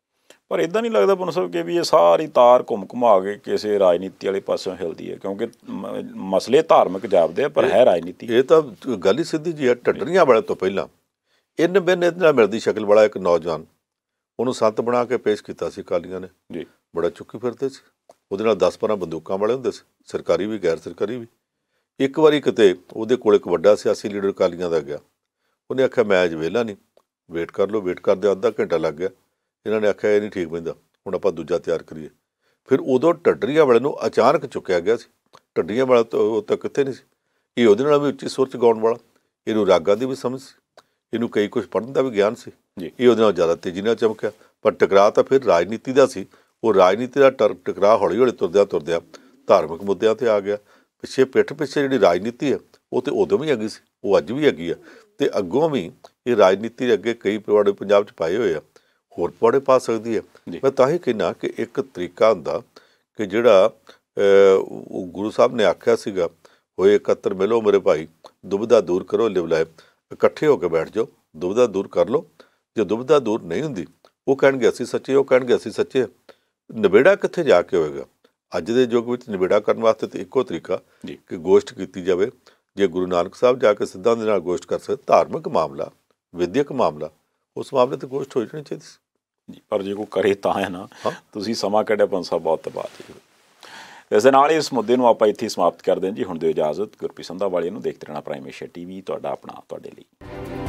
ਪਰ ਇਦਾਂ ਨਹੀਂ ਲੱਗਦਾ ਪੁੰਨ ਸਾਹਿਬ ਕਿ ਵੀ ਇਹ ਸਾਰੀ ਤਾਰ ਘੁੰਮ ਘੁਮਾ ਕੇ ਕਿਸੇ ਰਾਜਨੀਤੀ ਵਾਲੇ ਪਾਸਿਓਂ ਹਿਲਦੀ ਹੈ, ਕਿਉਂਕਿ ਮ- ਮਸਲੇ ਧਾਰਮਿਕ ਜਾਪਦੇ ਆ ਪਰ ਹੈ ਰਾਜਨੀਤੀ। ਇਹ ਤਾਂ ਗੱਲ ਹੀ ਸਿੱਧੀ ਜੀ ਹੈ। ਢੱਡਰੀਆਂ ਵਾਲੇ ਤੋਂ ਪਹਿਲਾਂ ਇੰਨ ਬਿੰਨ ਇਹਦੇ ਨਾਲ ਮਿਲਦੀ ਸ਼ਕਲ ਵਾਲਾ ਇੱਕ ਨੌਜਵਾਨ, ਉਹਨੂੰ ਸੰਤ ਬਣਾ ਕੇ ਪੇਸ਼ ਕੀਤਾ ਸੀ ਅਕਾਲੀਆਂ ਨੇ ਜੀ। ਬੜਾ ਚੁੱਕੀ ਫਿਰਦੇ ਸੀ, ਉਹਦੇ ਨਾਲ ਦਸ ਪੰਦਰਾਂ ਬੰਦੂਕਾਂ ਵਾਲੇ ਹੁੰਦੇ ਸੀ, ਸਰਕਾਰੀ ਵੀ ਗੈਰ ਸਰਕਾਰੀ ਵੀ। ਇੱਕ ਵਾਰੀ ਕਿਤੇ ਉਹਦੇ ਕੋਲ ਇੱਕ ਵੱਡਾ ਸਿਆਸੀ ਲੀਡਰ ਅਕਾਲੀਆਂ ਦਾ ਗਿਆ, ਉਹਨੇ ਆਖਿਆ ਮੈਂ ਅੱਜ ਵਿਹਲਾ ਨਹੀਂ, ਵੇਟ ਕਰ ਲਓ। ਵੇਟ ਕਰਦੇ ਅੱਧਾ ਘੰਟਾ ਲੱਗ ਗਿਆ। ਇਹਨਾਂ ਨੇ ਆਖਿਆ ਇਹ ਨਹੀਂ ਠੀਕ ਪੈਂਦਾ, ਹੁਣ ਆਪਾਂ ਦੂਜਾ ਤਿਆਰ ਕਰੀਏ। ਫਿਰ ਉਦੋਂ ਢੱਡਰੀਆਂ ਵਾਲੇ ਨੂੰ ਅਚਾਨਕ ਚੁੱਕਿਆ ਗਿਆ ਸੀ। ਢੱਡਰੀਆਂ ਵਾਲਾ ਤਾਂ ਉਹ ਤਾਂ ਕਿੱਥੇ ਨਹੀਂ ਸੀ, ਇਹ ਉਹਦੇ ਨਾਲ ਵੀ ਉੱਚੀ ਸੁਰ 'ਚ ਗਾਉਣ ਵਾਲਾ, ਇਹਨੂੰ ਰਾਗਾਂ ਦੀ ਵੀ ਸਮਝ ਸੀ, ਇਹਨੂੰ ਕਈ ਕੁਛ ਪੜ੍ਹਨ ਦਾ ਵੀ ਗਿਆਨ ਸੀ। ਇਹ ਉਹਦੇ ਨਾਲ ਜ਼ਿਆਦਾ ਤੇਜ਼ੀ ਨਾਲ ਚਮਕਿਆ। ਪਰ ਟਕਰਾਅ ਤਾਂ ਫਿਰ ਰਾਜਨੀਤੀ ਦਾ ਸੀ। ਉਹ ਰਾਜਨੀਤੀ ਦਾ ਟਰ ਟਕਰਾਅ ਹੌਲੀ ਹੌਲੀ ਤੁਰਦਿਆਂ ਤੁਰਦਿਆਂ ਧਾਰਮਿਕ ਮੁੱਦਿਆਂ 'ਤੇ ਆ ਗਿਆ। ਪਿੱਛੇ ਪਿੱਠ ਪਿੱਛੇ ਜਿਹੜੀ ਰਾਜਨੀਤੀ ਹੈ ਉਹ ਤਾਂ ਉਦੋਂ ਵੀ ਹੈਗੀ ਸੀ, ਉਹ ਅੱਜ ਵੀ ਹੈਗੀ ਆ, ਅਤੇ ਅੱਗੋਂ ਵੀ ਇਹ ਰਾਜਨੀਤੀ ਦੇ ਅੱਗੇ ਕਈ ਪਵਾੜੇ ਪੰਜਾਬ 'ਚ ਪਾਏ ਹੋਏ ਆ, ਹੋਰ ਪਵਾੜੇ ਪਾ ਸਕਦੀ ਹੈ। ਮੈਂ ਤਾਂ ਹੀ ਕਹਿੰਦਾ ਕਿ ਇੱਕ ਤਰੀਕਾ ਹੁੰਦਾ ਕਿ ਜਿਹੜਾ ਉਹ ਗੁਰੂ ਸਾਹਿਬ ਨੇ ਆਖਿਆ ਸੀਗਾ, ਹੋਏ ਇਕੱਤਰ ਮਿਲੋ ਮੇਰੇ ਭਾਈ, ਦੁਬਿਧਾ ਦੂਰ ਕਰੋ ਲਿਵਲਾਏ। ਇਕੱਠੇ ਹੋ ਕੇ ਬੈਠ ਜਾਓ, ਦੁਬਿਧਾ ਦੂਰ ਕਰ ਲਓ। ਜੇ ਦੁਬਿਧਾ ਦੂਰ ਨਹੀਂ ਹੁੰਦੀ, ਉਹ ਕਹਿਣਗੇ ਅਸੀਂ ਸੱਚੇ, ਉਹ ਕਹਿਣਗੇ ਅਸੀਂ ਸੱਚੇ। ਨਿਬੇੜਾ ਕਿੱਥੇ ਜਾ ਕੇ ਹੋਏਗਾ? ਅੱਜ ਦੇ ਯੁੱਗ ਵਿੱਚ ਨਿਬੇੜਾ ਕਰਨ ਵਾਸਤੇ ਤਾਂ ਇੱਕੋ ਤਰੀਕਾ ਕਿ ਗੋਸ਼ਟ ਕੀਤੀ ਜਾਵੇ। ਜੇ ਗੁਰੂ ਨਾਨਕ ਸਾਹਿਬ ਜਾ ਕੇ ਸਿੱਧਾਂ ਦੇ ਨਾਲ ਗੋਸ਼ਟ ਕਰ ਸਕਦੇ, ਧਾਰਮਿਕ ਮਾਮਲਾ, ਵਿਦਿਅਕ ਮਾਮਲਾ, ਉਸ ਮਾਮਲੇ 'ਤੇ ਗੋਸ਼ਟ ਹੋ ਜਾਣੀ ਚਾਹੀਦੀ ਸੀ ਜੀ। ਪਰ ਜੇ ਕੋਈ ਕਰੇ ਤਾਂ ਹੈ ਨਾ, ਤੁਸੀਂ ਸਮਾਂ ਕੱਢਿਆ ਪੰਜ ਸਾਹਿਬ, ਬਹੁਤ ਧੰਨਵਾਦ। ਇਸ ਦੇ ਨਾਲ ਹੀ ਇਸ ਮੁੱਦੇ ਨੂੰ ਆਪਾਂ ਇੱਥੇ ਹੀ ਸਮਾਪਤ ਕਰਦੇ ਹਾਂ ਜੀ। ਹੁਣ ਦਿਓ ਇਜਾਜ਼ਤ। ਗੁਰਪ੍ਰੀਤ ਸੰਧਾਵਾਲੀਆ ਨੂੰ ਦੇਖਦੇ ਰਹਿਣਾ ਪ੍ਰਾਈਮ ਏਸ਼ੀਆ ਟੀ ਵੀ, ਤੁਹਾਡਾ ਆਪਣਾ, ਤੁਹਾਡੇ ਲਈ।